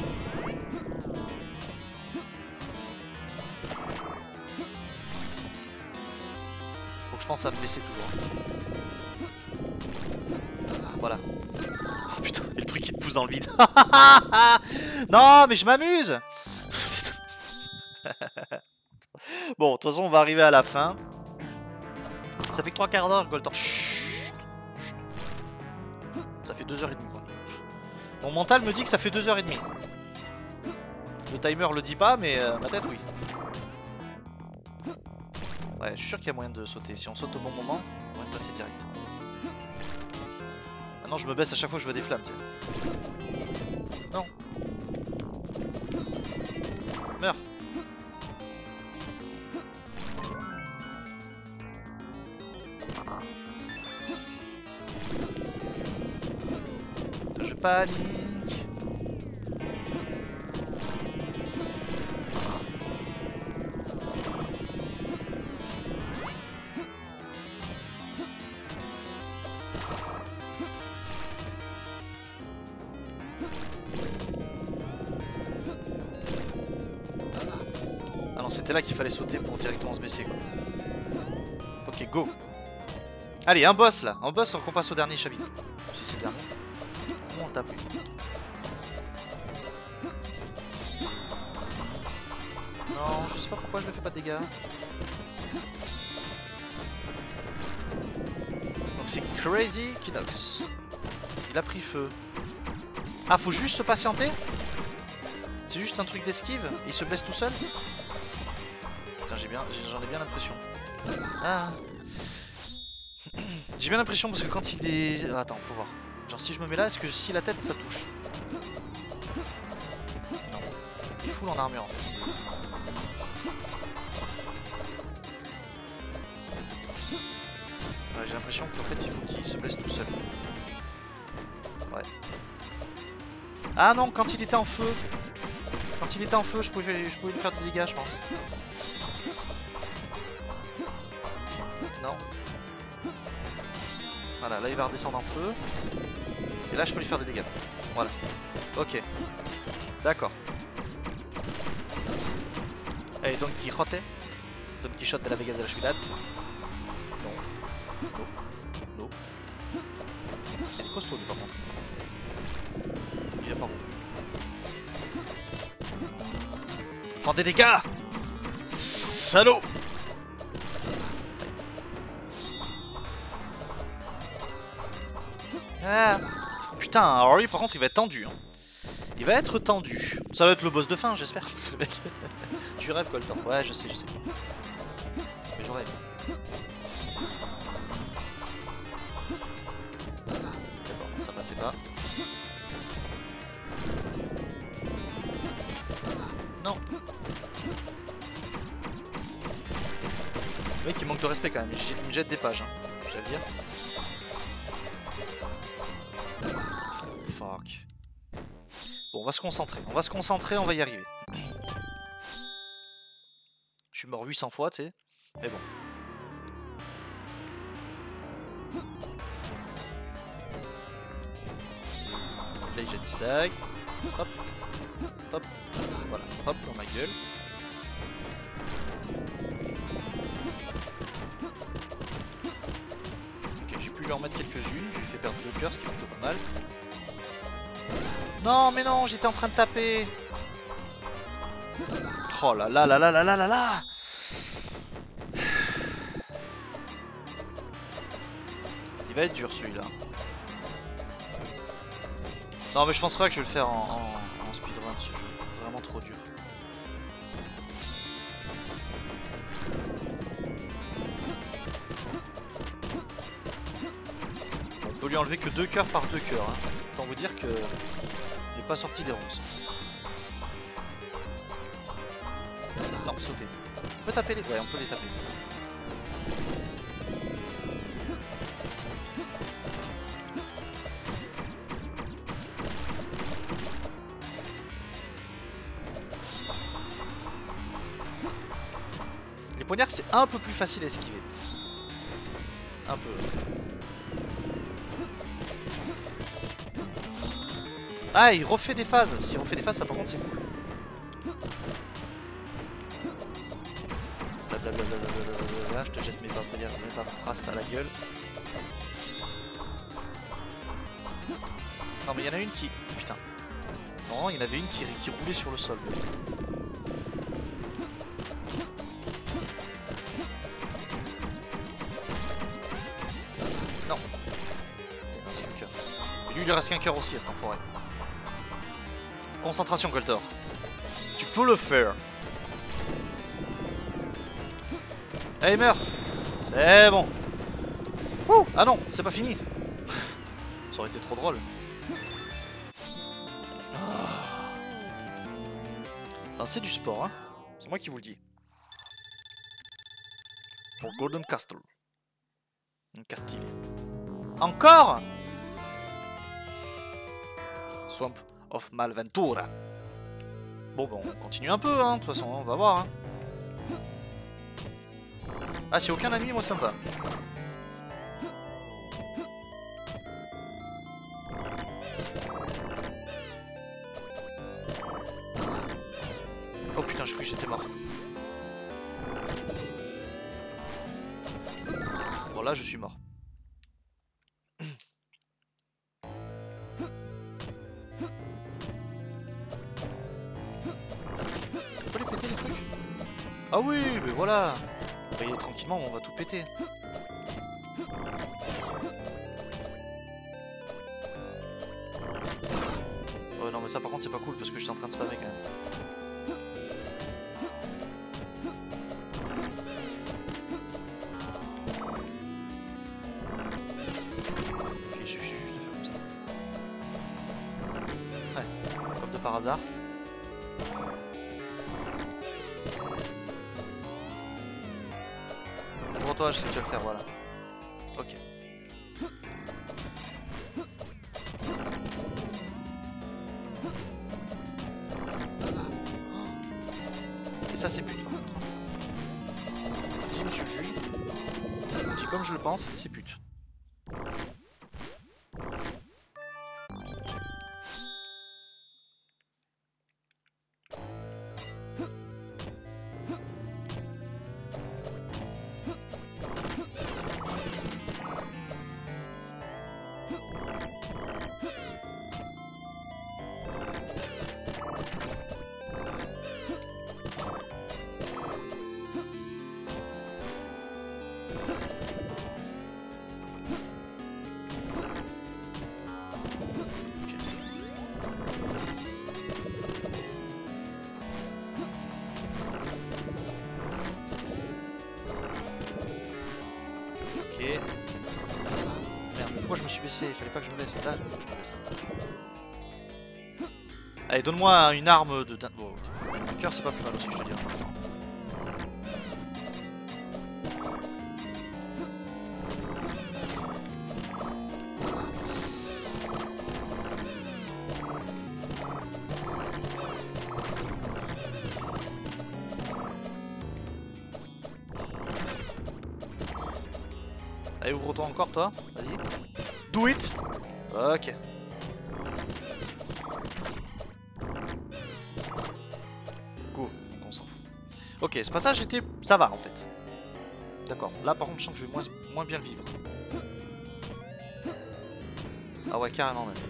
Faut que je pense à me baisser toujours. Voilà. Oh putain, et le truc qui te pousse dans le vide. Non mais je m'amuse. Bon, de toute façon on va arriver à la fin. Ça fait que trois quarts d'heure, Goltor. Chut, chut. Ça fait deux heures et demie quoi. Mon mental me dit que ça fait deux heures et demie. Le timer le dit pas, mais euh, ma tête oui. Ouais, je suis sûr qu'il y a moyen de sauter. Si on saute au bon moment, on va passer direct. Maintenant je me baisse à chaque fois que je vois des flammes. Tiens. Non. Meurs. Je panique. Ah non, c'était là qu'il fallait sauter pour directement se baisser quoi. Ok, go. Allez, un boss là, un boss qu'on passe au dernier chapitre. Si c'est le dernier. On tape. Non, je sais pas pourquoi je ne fais pas de dégâts. Donc c'est Crazy Kinox. Il a pris feu. Ah, faut juste se patienter? C'est juste un truc d'esquive? Il se blesse tout seul? Putain, j'ai bien, j'en ai bien l'impression. Ah. J'ai bien l'impression parce que quand il est... Ah, attends, faut voir. Genre si je me mets là, est-ce que si la tête ça touche? Non. Il est full en armure en fait. Ouais, j'ai l'impression qu'en fait il faut qu'il se blesse tout seul. Ouais. Ah non, quand il était en feu. Quand il était en feu, je pouvais, je pouvais lui faire des dégâts, je pense. Non. Voilà, là il va redescendre en feu. Et là je peux lui faire des dégâts. Voilà. Ok. D'accord. Allez, Don Quijote. Don Quichotte de la Vegas de la Ciudad. Non. Non. Non. Elle est costaud lui par contre. Il est pas bon. Prends des dégâts. Salaud. Ah. Putain, alors lui par contre il va être tendu. Hein. Il va être tendu. Ça va être le boss de fin, j'espère. Tu rêves quoi le temps? Ouais, je sais, je sais. Mais j'en rêve. D'accord, ça passait pas. Non. Le mec il manque de respect quand même. Il me jette des pages. Hein. Je vais le dire. Fuck. Bon, on va se concentrer. On va se concentrer, on va y arriver. Je suis mort huit cents fois, tu sais. Mais bon. Là, il jette ses dagues. Hop. Hop. Voilà. Hop, dans ma gueule. Ok, j'ai pu lui en mettre quelques-unes. Je lui fais perdre deux cœurs, ce qui me fait pas mal. Non, mais non, j'étais en train de taper. Oh là là là là là là là là. Il va être dur celui-là. Non mais je pense pas que je vais le faire en, en, en speedrun ce jeu. Vraiment trop dur. On peut lui enlever que deux cœurs par deux cœurs. Hein. Autant vous dire que il n'est pas sorti des ronces. Non, sauter. On peut taper les... Ouais, on peut les taper. Les poignards c'est un peu plus facile à esquiver. Un peu. Ah, il refait des phases. S'il refait des phases, ça par contre c'est cool. Blablabla, je te jette mes phrases à la gueule. Non mais il y en a une qui... Putain. Non, il y en avait une qui, qui roulait sur le sol. Non. Il reste qu'un cœur. Et lui il lui reste qu'un cœur aussi à cet enfoiré. Concentration Coltor. Tu peux le faire. Allez meurs. C'est bon. Ouh. Ah non, c'est pas fini. Ça aurait été trop drôle. Ah, c'est du sport, hein. C'est moi qui vous le dis. Pour Golden Castle. Castille. Encore. Swamp of Malventura. Bon, bon, on continue un peu, hein. De toute façon, on va voir. Hein. Ah, si aucun ennemi, moi ça me va. Oh putain, je croyais que j'étais mort. Bon, là, je suis mort. On peut les péter, les trucs? Ah oui, mais voilà. On va y aller tranquillement, on va tout péter. Oh non, mais ça par contre, c'est pas cool parce que je suis en train de spammer quand même. Par hasard. Pour toi, je sais que tu vas le faire, voilà. Ok. Et ça, c'est pute par contre. Je dis, monsieur le juge. Je dis comme je le pense, c'est pute. Merde, mais pourquoi je me suis baissé? Il fallait pas que je me baisse. Là, faut que je me baisse. Allez, donne-moi une arme de... Bon, okay. Le cœur, c'est pas plus mal aussi, je te dis. Allez, ouvre-toi encore, toi. Vas-y. Do it. Ok. Go. On s'en fout. Ok, ce passage était... Ça va, en fait. D'accord. Là, par contre, je sens que je vais moins, moins bien le vivre. Ah ouais, carrément, même.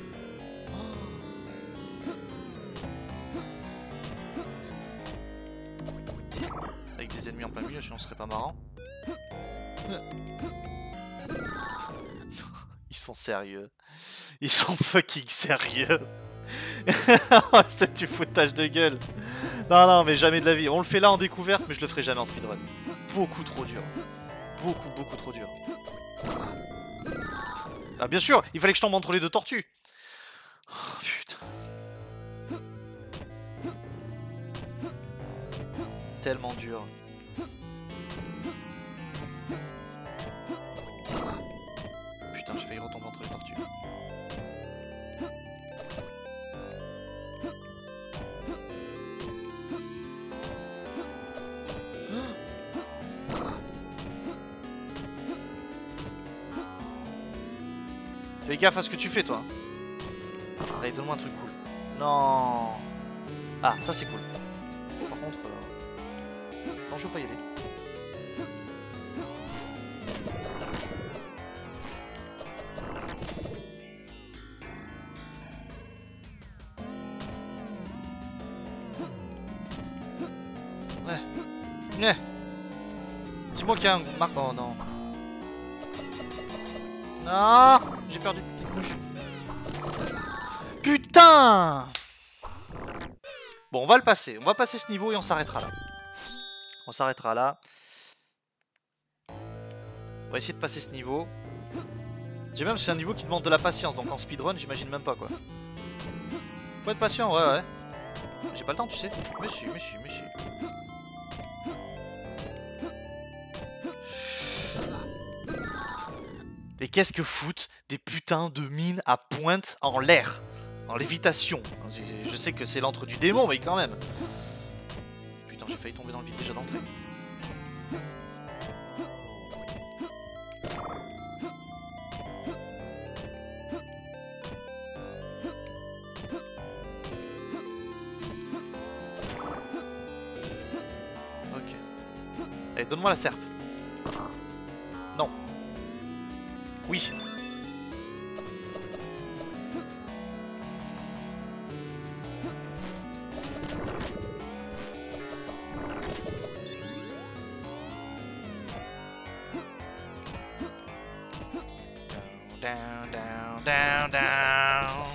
Avec des ennemis en plein milieu, sinon ce serait pas marrant. Ils sont sérieux. Ils sont fucking sérieux. C'est du foutage de gueule. Non, non, mais jamais de la vie. On le fait là en découverte, mais je le ferai jamais en speedrun. Beaucoup trop dur. Beaucoup, beaucoup trop dur. Ah, bien sûr, il fallait que je tombe entre les deux tortues. Oh, putain. Tellement dur. Putain, j'ai failli retomber entre les tortues. Fais gaffe à ce que tu fais, toi. Allez, donne-moi un truc cool. Non. Ah, ça c'est cool. Par contre... Euh... Non, je veux pas y aller. Ouais. Ouais. Dis-moi qu'il y a un marque. Oh non. Non. J'ai perdu une petite couche. Putain. Bon, on va le passer. On va passer ce niveau et on s'arrêtera là. On s'arrêtera là. On va essayer de passer ce niveau. J'ai même c'est un niveau qui demande de la patience. Donc en speedrun, j'imagine même pas quoi. Faut être patient, ouais, ouais. J'ai pas le temps, tu sais. Mais si, mais si, mais si. Et qu'est-ce que foutent des putains de mines à pointe en l'air, en lévitation. Je sais que c'est l'antre du démon, mais quand même. Putain, j'ai failli tomber dans le vide déjà d'entrée. Ok. Allez, donne-moi la serpe. Non. Oui. Down, down, down, down.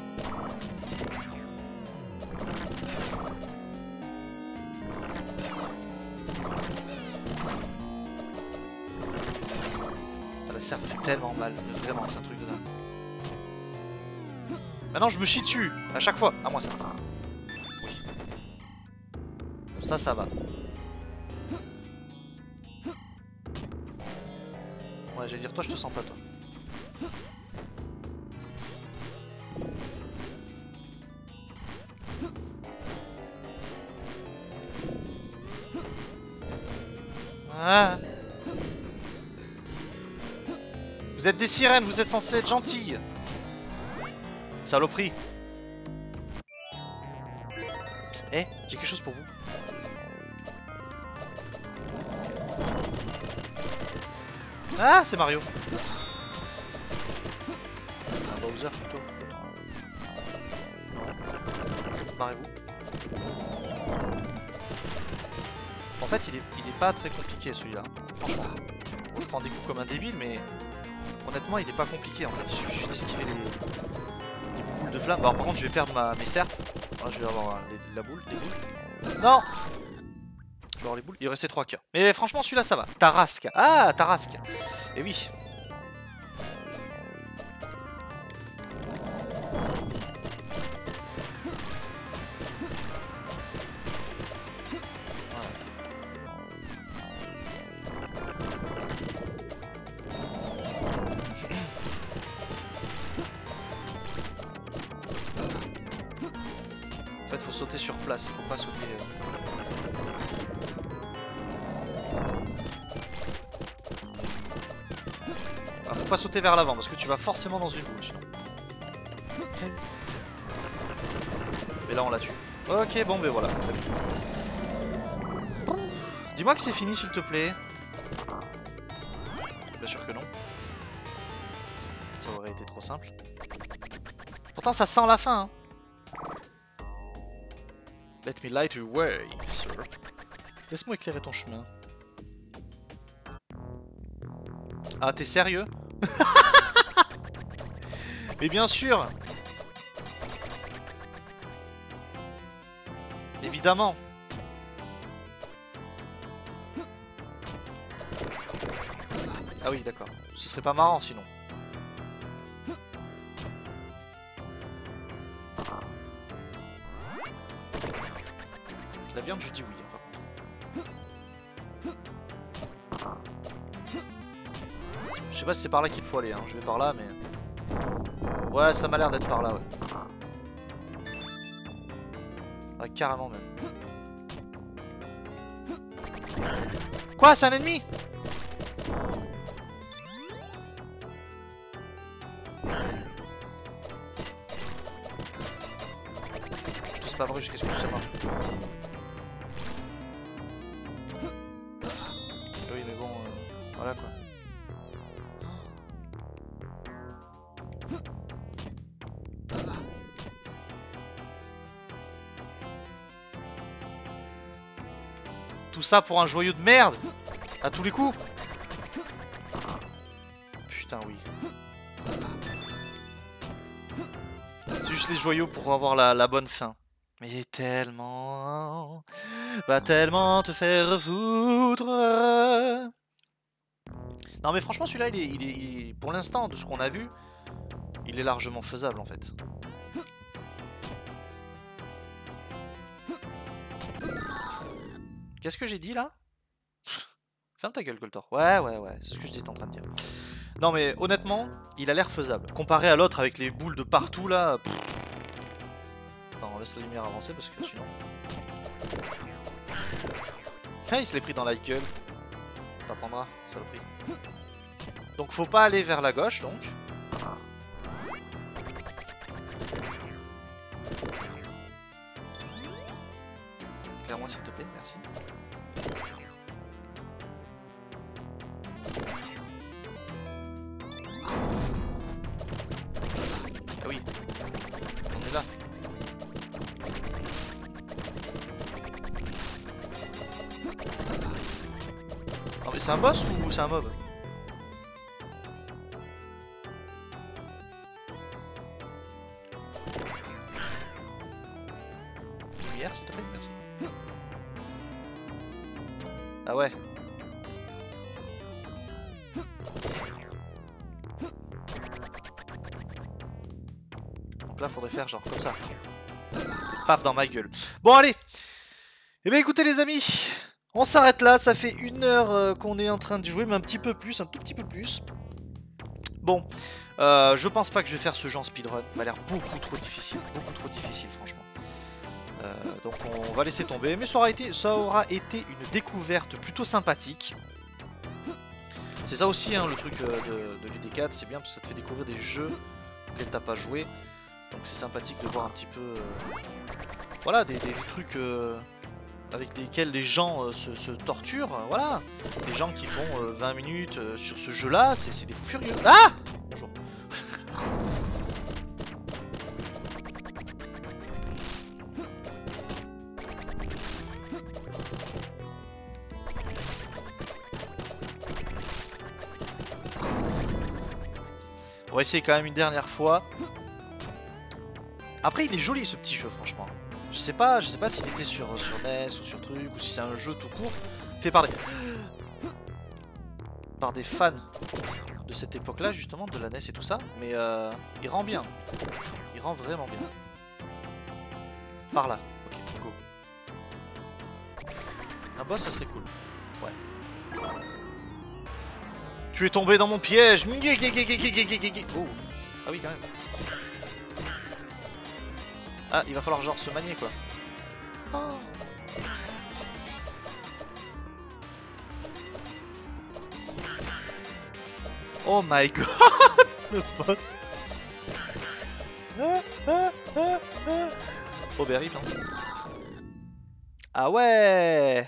La serpe fait tellement mal, mais vraiment, c'est un truc de dingue. Maintenant, je me chie dessus, à chaque fois. À moi, ça. Oui. Ça, ça va. Ouais, j'allais dire, toi, je te sens pas, toi. Ah. Vous êtes des sirènes, vous êtes censés être gentilles. Saloperie. Psst, hé, hey, j'ai quelque chose pour vous. Ah, c'est Mario. Un Bowser plutôt. Non. Barrez-vous. En fait, il est, il est pas très compliqué celui-là. Franchement. Bon, je prends des coups comme un débile, mais honnêtement, il est pas compliqué en fait. Il suffit juste d'esquiver les... les boules de flamme. Bon, alors, par contre, je vais perdre ma... mes serpes. Là, je vais avoir les... la boule, les boules. Non! Je vais avoir les boules. Il restait trois cœurs. Mais franchement, celui-là, ça va. Tarasque. Ah, Tarasque. Et oui. En fait, faut sauter sur place, faut pas sauter. Euh... Ah, faut pas sauter vers l'avant parce que tu vas forcément dans une boule sinon. Mais là, on l'a tué. Ok, bon, ben voilà. Dis-moi que c'est fini, s'il te plaît. Bien sûr que non. Ça aurait été trop simple. Pourtant, ça sent la fin, hein. Let me light your way, sir. Laisse-moi éclairer ton chemin. Ah, t'es sérieux? Mais bien sûr. Évidemment. Ah oui, d'accord. Ce serait pas marrant sinon. La viande, je dis oui. Hein, par contre. Je sais pas si c'est par là qu'il faut aller. Hein. Je vais par là, mais... Ouais, ça m'a l'air d'être par là, ouais. Ah, carrément même. Quoi, c'est un ennemi? c'est pas vrai, qu'est-ce que ça marche? Oui, mais bon, euh, voilà quoi. Tout ça pour un joyau de merde! À tous les coups! Putain, oui. C'est juste les joyaux pour avoir la, la bonne fin. Mais tellement... va tellement te faire foutre. Non mais franchement celui-là, il est, il est, il est... pour l'instant, de ce qu'on a vu, il est largement faisable en fait. Qu'est-ce que j'ai dit là? Ferme ta gueule, Coltor. Ouais, ouais, ouais, c'est ce que j'étais en train de dire. Non mais honnêtement, il a l'air faisable. Comparé à l'autre avec les boules de partout là... Pff. Attends, on laisse la lumière avancer parce que sinon... Ah, il se l'est pris dans la gueule. T'apprendras, saloperie. Donc faut pas aller vers la gauche donc. Claire-moi s'il te plaît, merci. Ah oui, on est là. Non mais c'est un boss ou c'est un mob? Lumière s'il te plaît, merci. Ah ouais. Donc là faudrait faire genre comme ça. Paf dans ma gueule. Bon allez. Eh bien écoutez les amis, on s'arrête là, ça fait une heure euh, qu'on est en train de jouer, mais un petit peu plus, un tout petit peu plus. Bon, euh, je pense pas que je vais faire ce genre speedrun, il m'a l'air beaucoup trop difficile, beaucoup trop difficile franchement. Euh, donc on va laisser tomber, mais ça aura été, ça aura été une découverte plutôt sympathique. C'est ça aussi hein, le truc euh, de, de l'U D quatre, c'est bien parce que ça te fait découvrir des jeux auxquels t'as pas joué. Donc c'est sympathique de voir un petit peu... Euh, voilà, des, des trucs... Euh, avec lesquels les gens euh, se, se torturent, euh, voilà. Les gens qui font euh, vingt minutes euh, sur ce jeu-là, c'est des fous furieux. Ah! Bonjour. On va essayer quand même une dernière fois. Après, il est joli ce petit jeu, franchement. Je sais pas, je sais pas s'il était sur, sur N E S ou sur truc, ou si c'est un jeu tout court, fait par des... par des fans de cette époque-là, justement, de la N E S et tout ça, mais euh, il rend bien. Il rend vraiment bien. Par là, ok, go. Un boss, ça serait cool. Ouais. Tu es tombé dans mon piège. Oh. Ah oui, quand même. Ah, il va falloir genre se manier quoi. Oh, oh my god. Le boss. Ah, ah, ah, ah. Oh berry non. Ah ouais.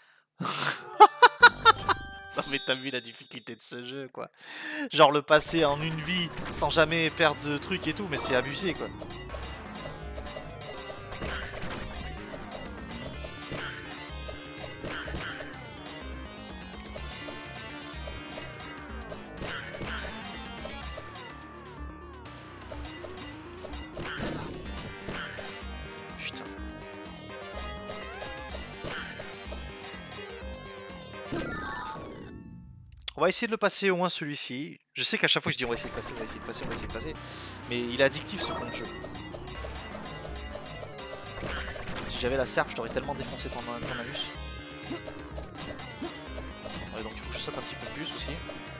Non mais t'as vu la difficulté de ce jeu quoi. Genre le passer en une vie sans jamais perdre de trucs et tout, mais c'est abusé quoi. On va essayer de le passer au moins celui-ci. Je sais qu'à chaque fois je dis on va essayer de passer, on va essayer de passer, on va essayer de passer. Mais il est addictif ce compte jeu. Si j'avais la serpe, je t'aurais tellement défoncé ton, ton anus. Ouais, donc il faut que je saute un petit peu plus aussi.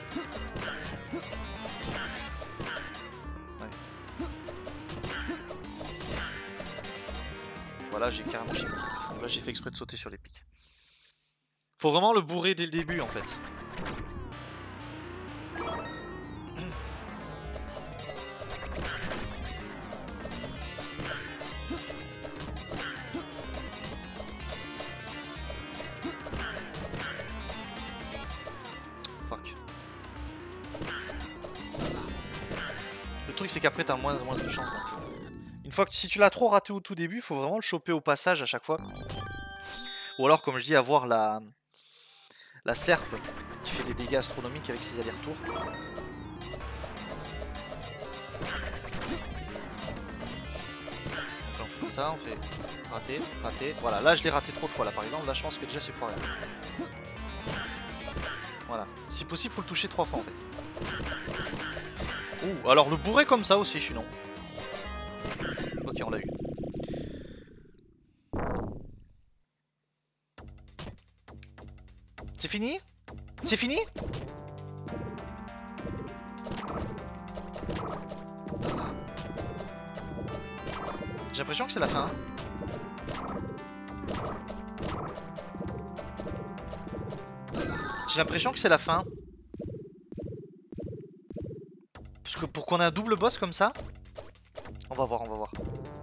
Ouais. Voilà, j'ai carrément chié. Donc là j'ai fait exprès de sauter sur les pics. Faut vraiment le bourrer dès le début en fait. truc c'est qu'après t'as moins, moins de chance. Donc, euh, une fois que si tu l'as trop raté au tout début, il faut vraiment le choper au passage à chaque fois. Ou alors comme je dis, avoir la, la serpe qui fait des dégâts astronomiques avec ses allers-retours. Comme ça, on fait rater, rater. Voilà, là je l'ai raté trop de fois là par exemple. Là je pense que déjà c'est foiré. Voilà, si possible faut le toucher trois fois en fait. Ouh, alors le bourrer comme ça aussi sinon. Ok, on l'a eu. C'est fini? C'est fini? J'ai l'impression que c'est la fin. J'ai l'impression que c'est la fin. Parce que pour qu'on ait un double boss comme ça, on va voir, on va voir.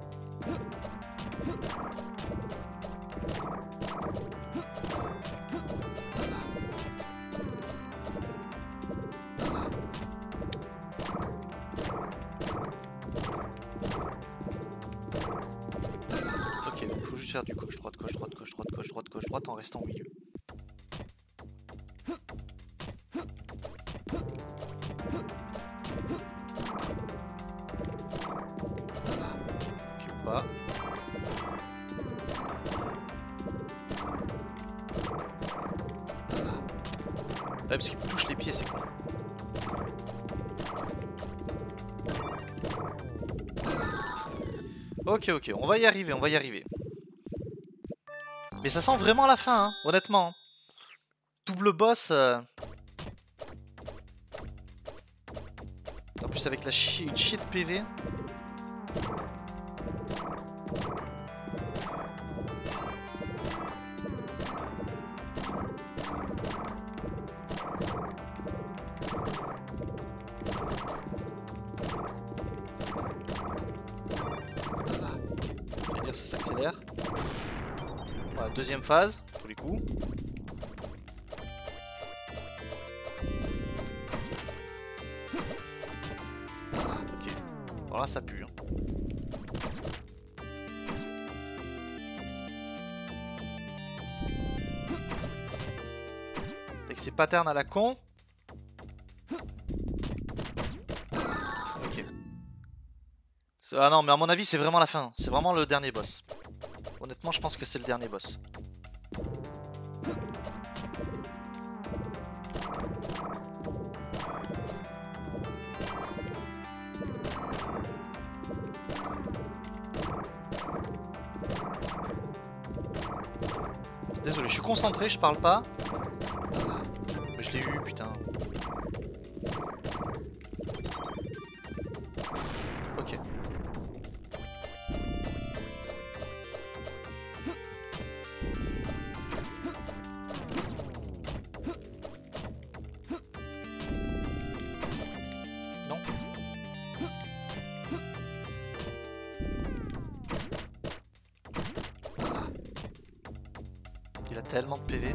Ok, donc faut juste faire du gauche, droite, gauche, droite, gauche, droite, gauche, droite, gauche, droite en restant au milieu. Pas. Ouais, parce qu'il me touche les pieds, c'est con. Ok, ok, on va y arriver, on va y arriver. Mais ça sent vraiment la fin, hein, honnêtement. Double boss. Euh... En plus, avec la chi une chier de P V. Ça s'accélère. Voilà, deuxième phase, tous les coups. Ok, alors là ça pue. Hein. Avec ses patterns à la con. Ok. Ah non, mais à mon avis, c'est vraiment la fin. C'est vraiment le dernier boss. Honnêtement, je pense que c'est le dernier boss. Désolé, je suis concentré, je parle pas. Mais je l'ai eu, putain. Ok. Il a tellement de P V.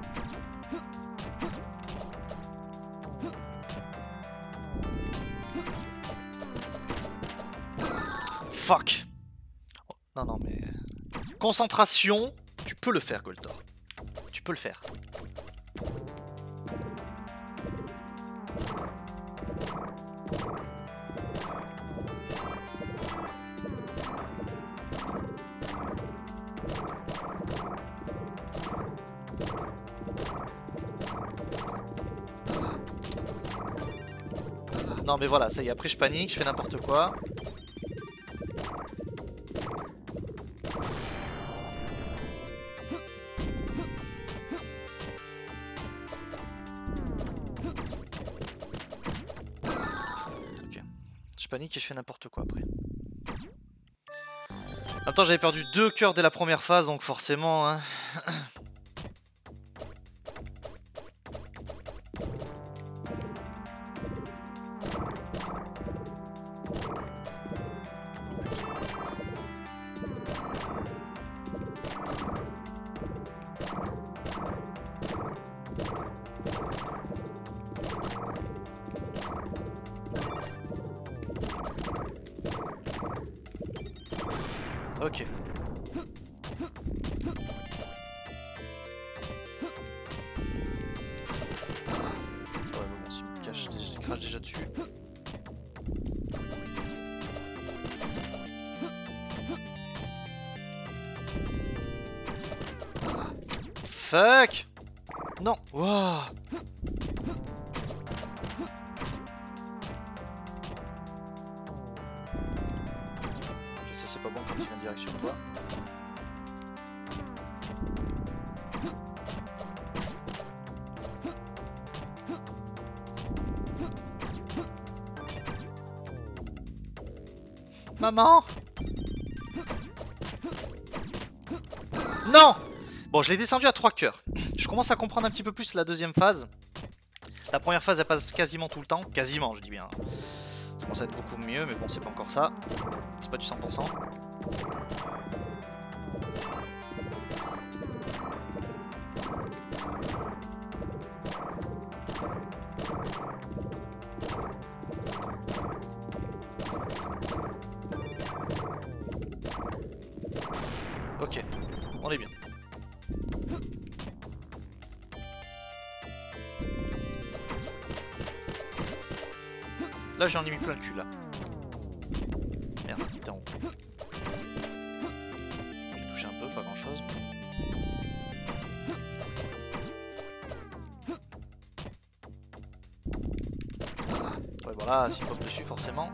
Fuck. Oh, non, non, mais... Concentration, tu peux le faire, Goltor. Tu peux le faire. Non mais voilà, ça y est, après je panique, je fais n'importe quoi. Ok. Je panique et je fais n'importe quoi après. En même temps j'avais perdu deux cœurs dès la première phase, donc forcément... Hein... Ok. Ouais, mais bon, s'il me cache, je les crache déjà dessus. Fuck! Non! Wow. Ok, ça c'est pas bon quand il vient direct sur toi. Maman! Non! Bon, je l'ai descendu à trois cœurs. Je commence à comprendre un petit peu plus la deuxième phase. La première phase, elle passe quasiment tout le temps. Quasiment, je dis bien. Ça commence à être beaucoup mieux, mais bon, c'est pas encore ça. C'est pas du cent pour cent. Ok, on est bien. Là j'en ai mis plein le cul là. Merde, il était en haut. J'ai touché un peu, pas grand chose. Ouais voilà, s'il pop dessus forcément.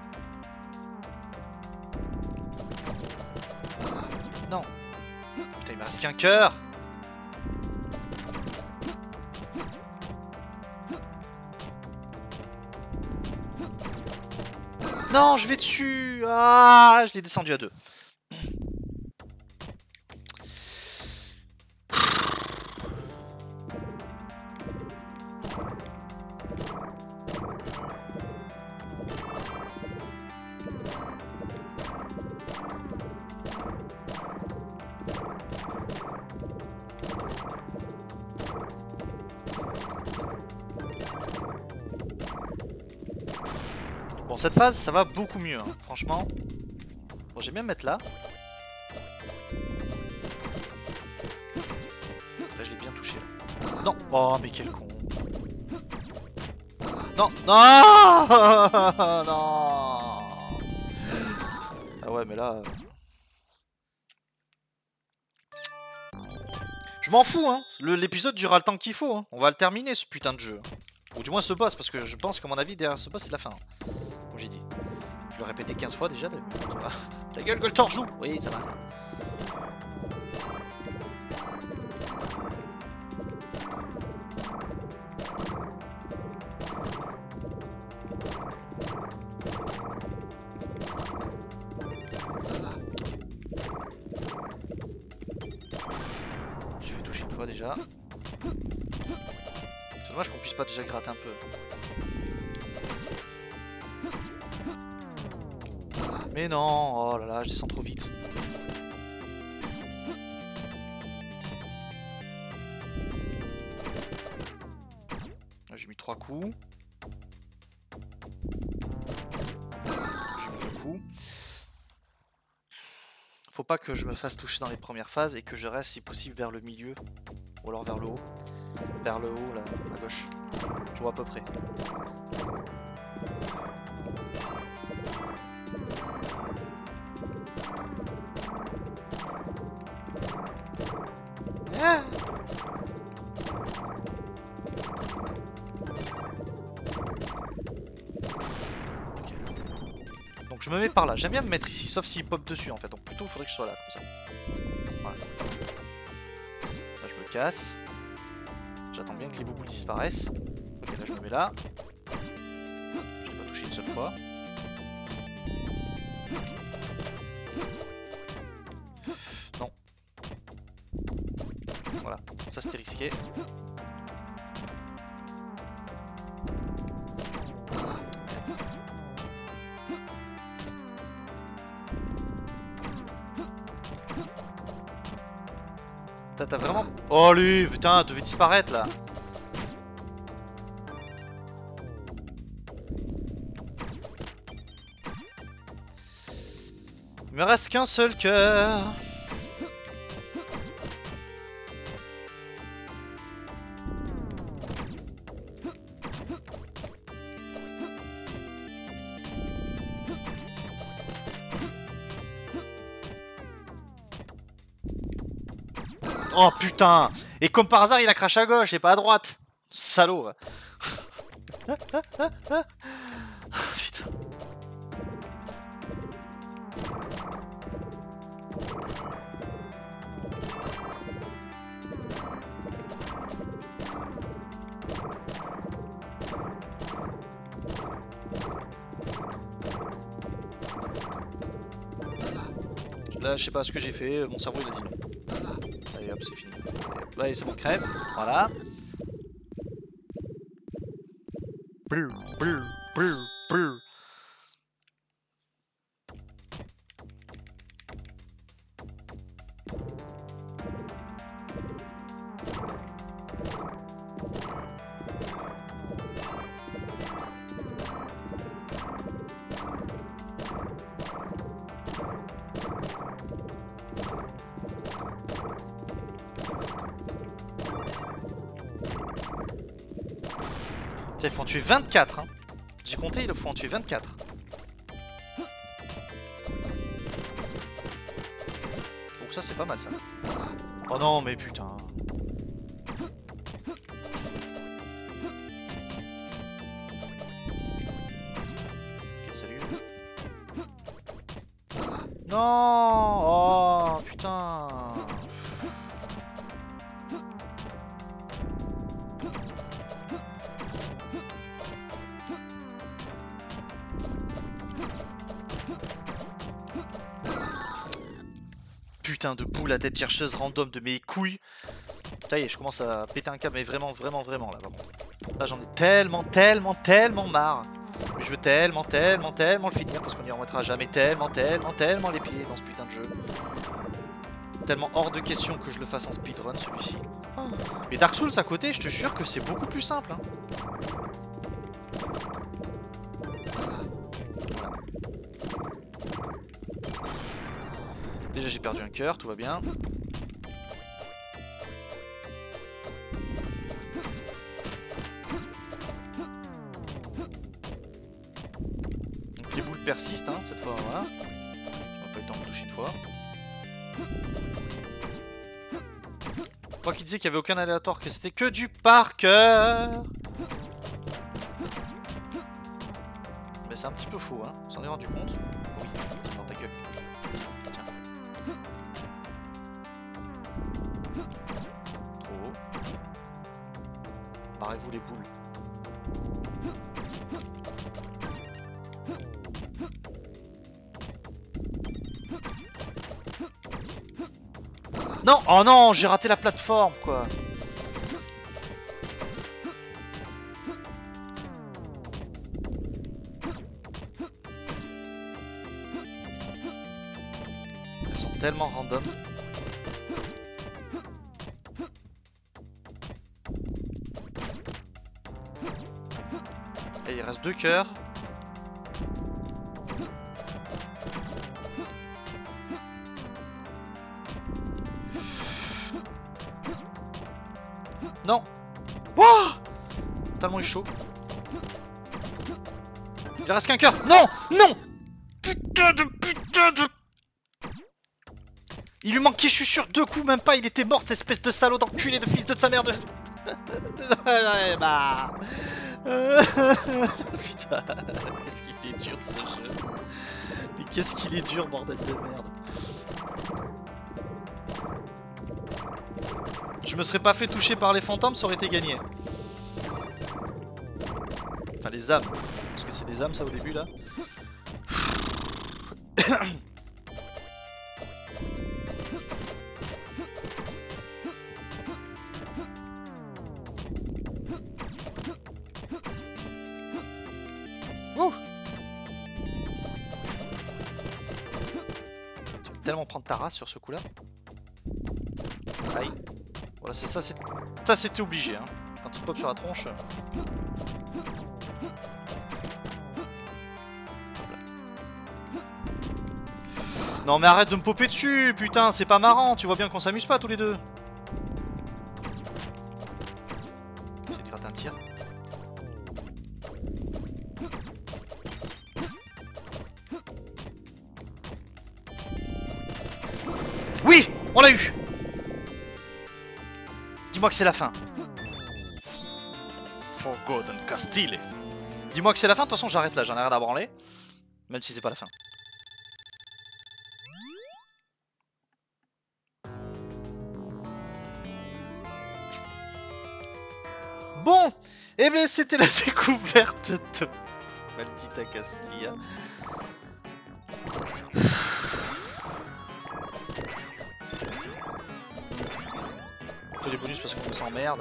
Non. Putain, il me reste qu'un cœur. Non, je vais dessus. Ah, je l'ai descendu à deux. Bon, cette phase, ça va beaucoup mieux, hein, franchement. Bon, j'ai bien me mettre là. Là, je l'ai bien touché. Là. Non. Oh, mais quel con. Non. Non. Non. Ah ouais, mais là... Je m'en fous, hein. L'épisode durera le temps qu'il faut. Hein. On va le terminer, ce putain de jeu. Ou du moins ce boss, parce que je pense qu'à mon avis, derrière ce boss, c'est la fin. Comme j'ai dit. Je l'ai répété quinze fois déjà. Ta gueule, Goltor, joue. Oui, ça va. Ça. Je vais toucher une fois déjà. C'est dommage qu'on puisse pas déjà gratter un peu. Mais non, oh là là, je descends trop vite. J'ai mis trois coups. J'ai mis deux coups. Faut pas que je me fasse toucher dans les premières phases et que je reste si possible vers le milieu. Ou alors vers le haut. Vers le haut, là, à gauche. Je vois à peu près. Ah. Okay. Donc je me mets par là. J'aime bien me mettre ici, sauf s'il pop dessus en fait. Donc plutôt il faudrait que je sois là, comme ça. Voilà. Là je me casse. J'attends bien que les bouboules disparaissent. Ok, là je me mets là. Je l'ai pas touché une seule fois. Non. Voilà, ça c'était risqué. T'as vraiment... Oh lui, putain, devait disparaître là. me reste qu'un seul cœur. Oh putain! Et comme par hasard, il a craché à gauche et pas à droite. Salaud. Putain. Là, je sais pas ce que j'ai fait, mon cerveau il a dit non. Allez hop, c'est fini. Allez, c'est bon, crève. Voilà. Brr, brr, brr, brr. Putain, il faut en tuer vingt-quatre, hein. J'ai compté, il faut en tuer vingt-quatre. Donc ça c'est pas mal ça. Oh non mais putain. Ok, salut. Non. Oh putain. Putain de boule à tête chercheuse random de mes couilles. Ça y est, je commence à péter un câble, mais vraiment, vraiment, vraiment là, vraiment. Là j'en ai tellement, tellement, tellement marre. Mais je veux tellement, tellement, tellement le finir parce qu'on n'y remettra jamais tellement, tellement, tellement les pieds dans ce putain de jeu. Tellement hors de question que je le fasse en speedrun celui-ci. Mais Dark Souls à côté, je te jure que c'est beaucoup plus simple. Hein. Déjà j'ai perdu un cœur, tout va bien. Donc les boules persistent, hein, cette fois, voilà. On n'a pas eu le temps de toucher une fois. Je crois qu'il disait qu'il n'y avait aucun aléatoire, que c'était que du par cœur. Mais c'est un petit peu fou, hein, on s'en est rendu compte. Oui, dans ta gueule. Barrez-vous les boules. Non! Oh non! J'ai raté la plateforme, quoi! Elles sont tellement random. Et il reste deux cœurs. Non. Wouah, tellement il est chaud. Il reste qu'un cœur. Non. Non. Putain de putain de... Il lui manquait, je suis sûr, deux coups, même pas. Il était mort, cette espèce de salaud d'enculé de fils de sa mère de... bah... Putain, qu'est-ce qu'il est dur ce jeu. Mais qu'est-ce qu'il est dur, bordel de merde. Je me serais pas fait toucher par les fantômes, ça aurait été gagné. Enfin les âmes. Parce que c'est des âmes ça au début là. Ouh. Tu vas tellement prendre ta race sur ce coup là. Aïe. Voilà, c'est ça, ça c'était obligé, hein. Quand il pop sur la tronche. Non mais arrête de me popper dessus, putain, c'est pas marrant, tu vois bien qu'on s'amuse pas tous les deux. J'ai dû rater un tir. Oui, on l'a eu. Dis-moi que c'est la fin. Forgotten Castile. Dis-moi que c'est la fin, de toute façon j'arrête là, j'en ai rien à branler. Même si c'est pas la fin. Bon, eh bien c'était la découverte de Maldita Castilla. On fait des bonus parce qu'on s'emmerde.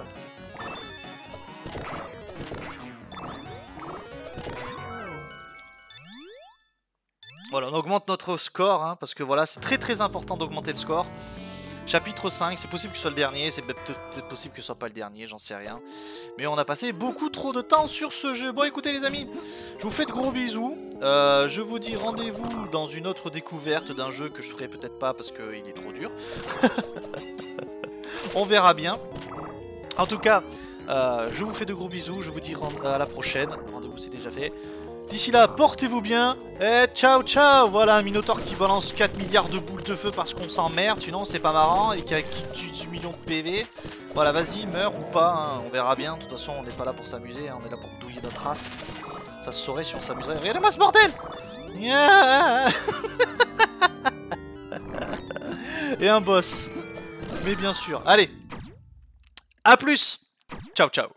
Voilà, on augmente notre score, hein, parce que voilà, c'est très très important d'augmenter le score. Chapitre cinq, c'est possible que ce soit le dernier, c'est peut-être possible que ce soit pas le dernier, j'en sais rien. Mais on a passé beaucoup trop de temps sur ce jeu. Bon écoutez les amis, je vous fais de gros bisous. Euh, je vous dis rendez-vous dans une autre découverte d'un jeu que je ferai peut-être pas parce qu'il est trop dur. On verra bien. En tout cas, euh, je vous fais de gros bisous, je vous dis à la prochaine. Rendez-vous c'est déjà fait. D'ici là, portez-vous bien, et ciao ciao. Voilà un Minotaure qui balance quatre milliards de boules de feu parce qu'on s'emmerde, sinon c'est pas marrant, et qui a qui tue dix millions de P V. Voilà, vas-y, meurs ou pas, hein, on verra bien, de toute façon on n'est pas là pour s'amuser, hein, on est là pour douiller notre race. Ça se saurait si on s'amuserait. Regardez-moi ce bordel. Et un boss. Mais bien sûr, allez, à plus. Ciao ciao.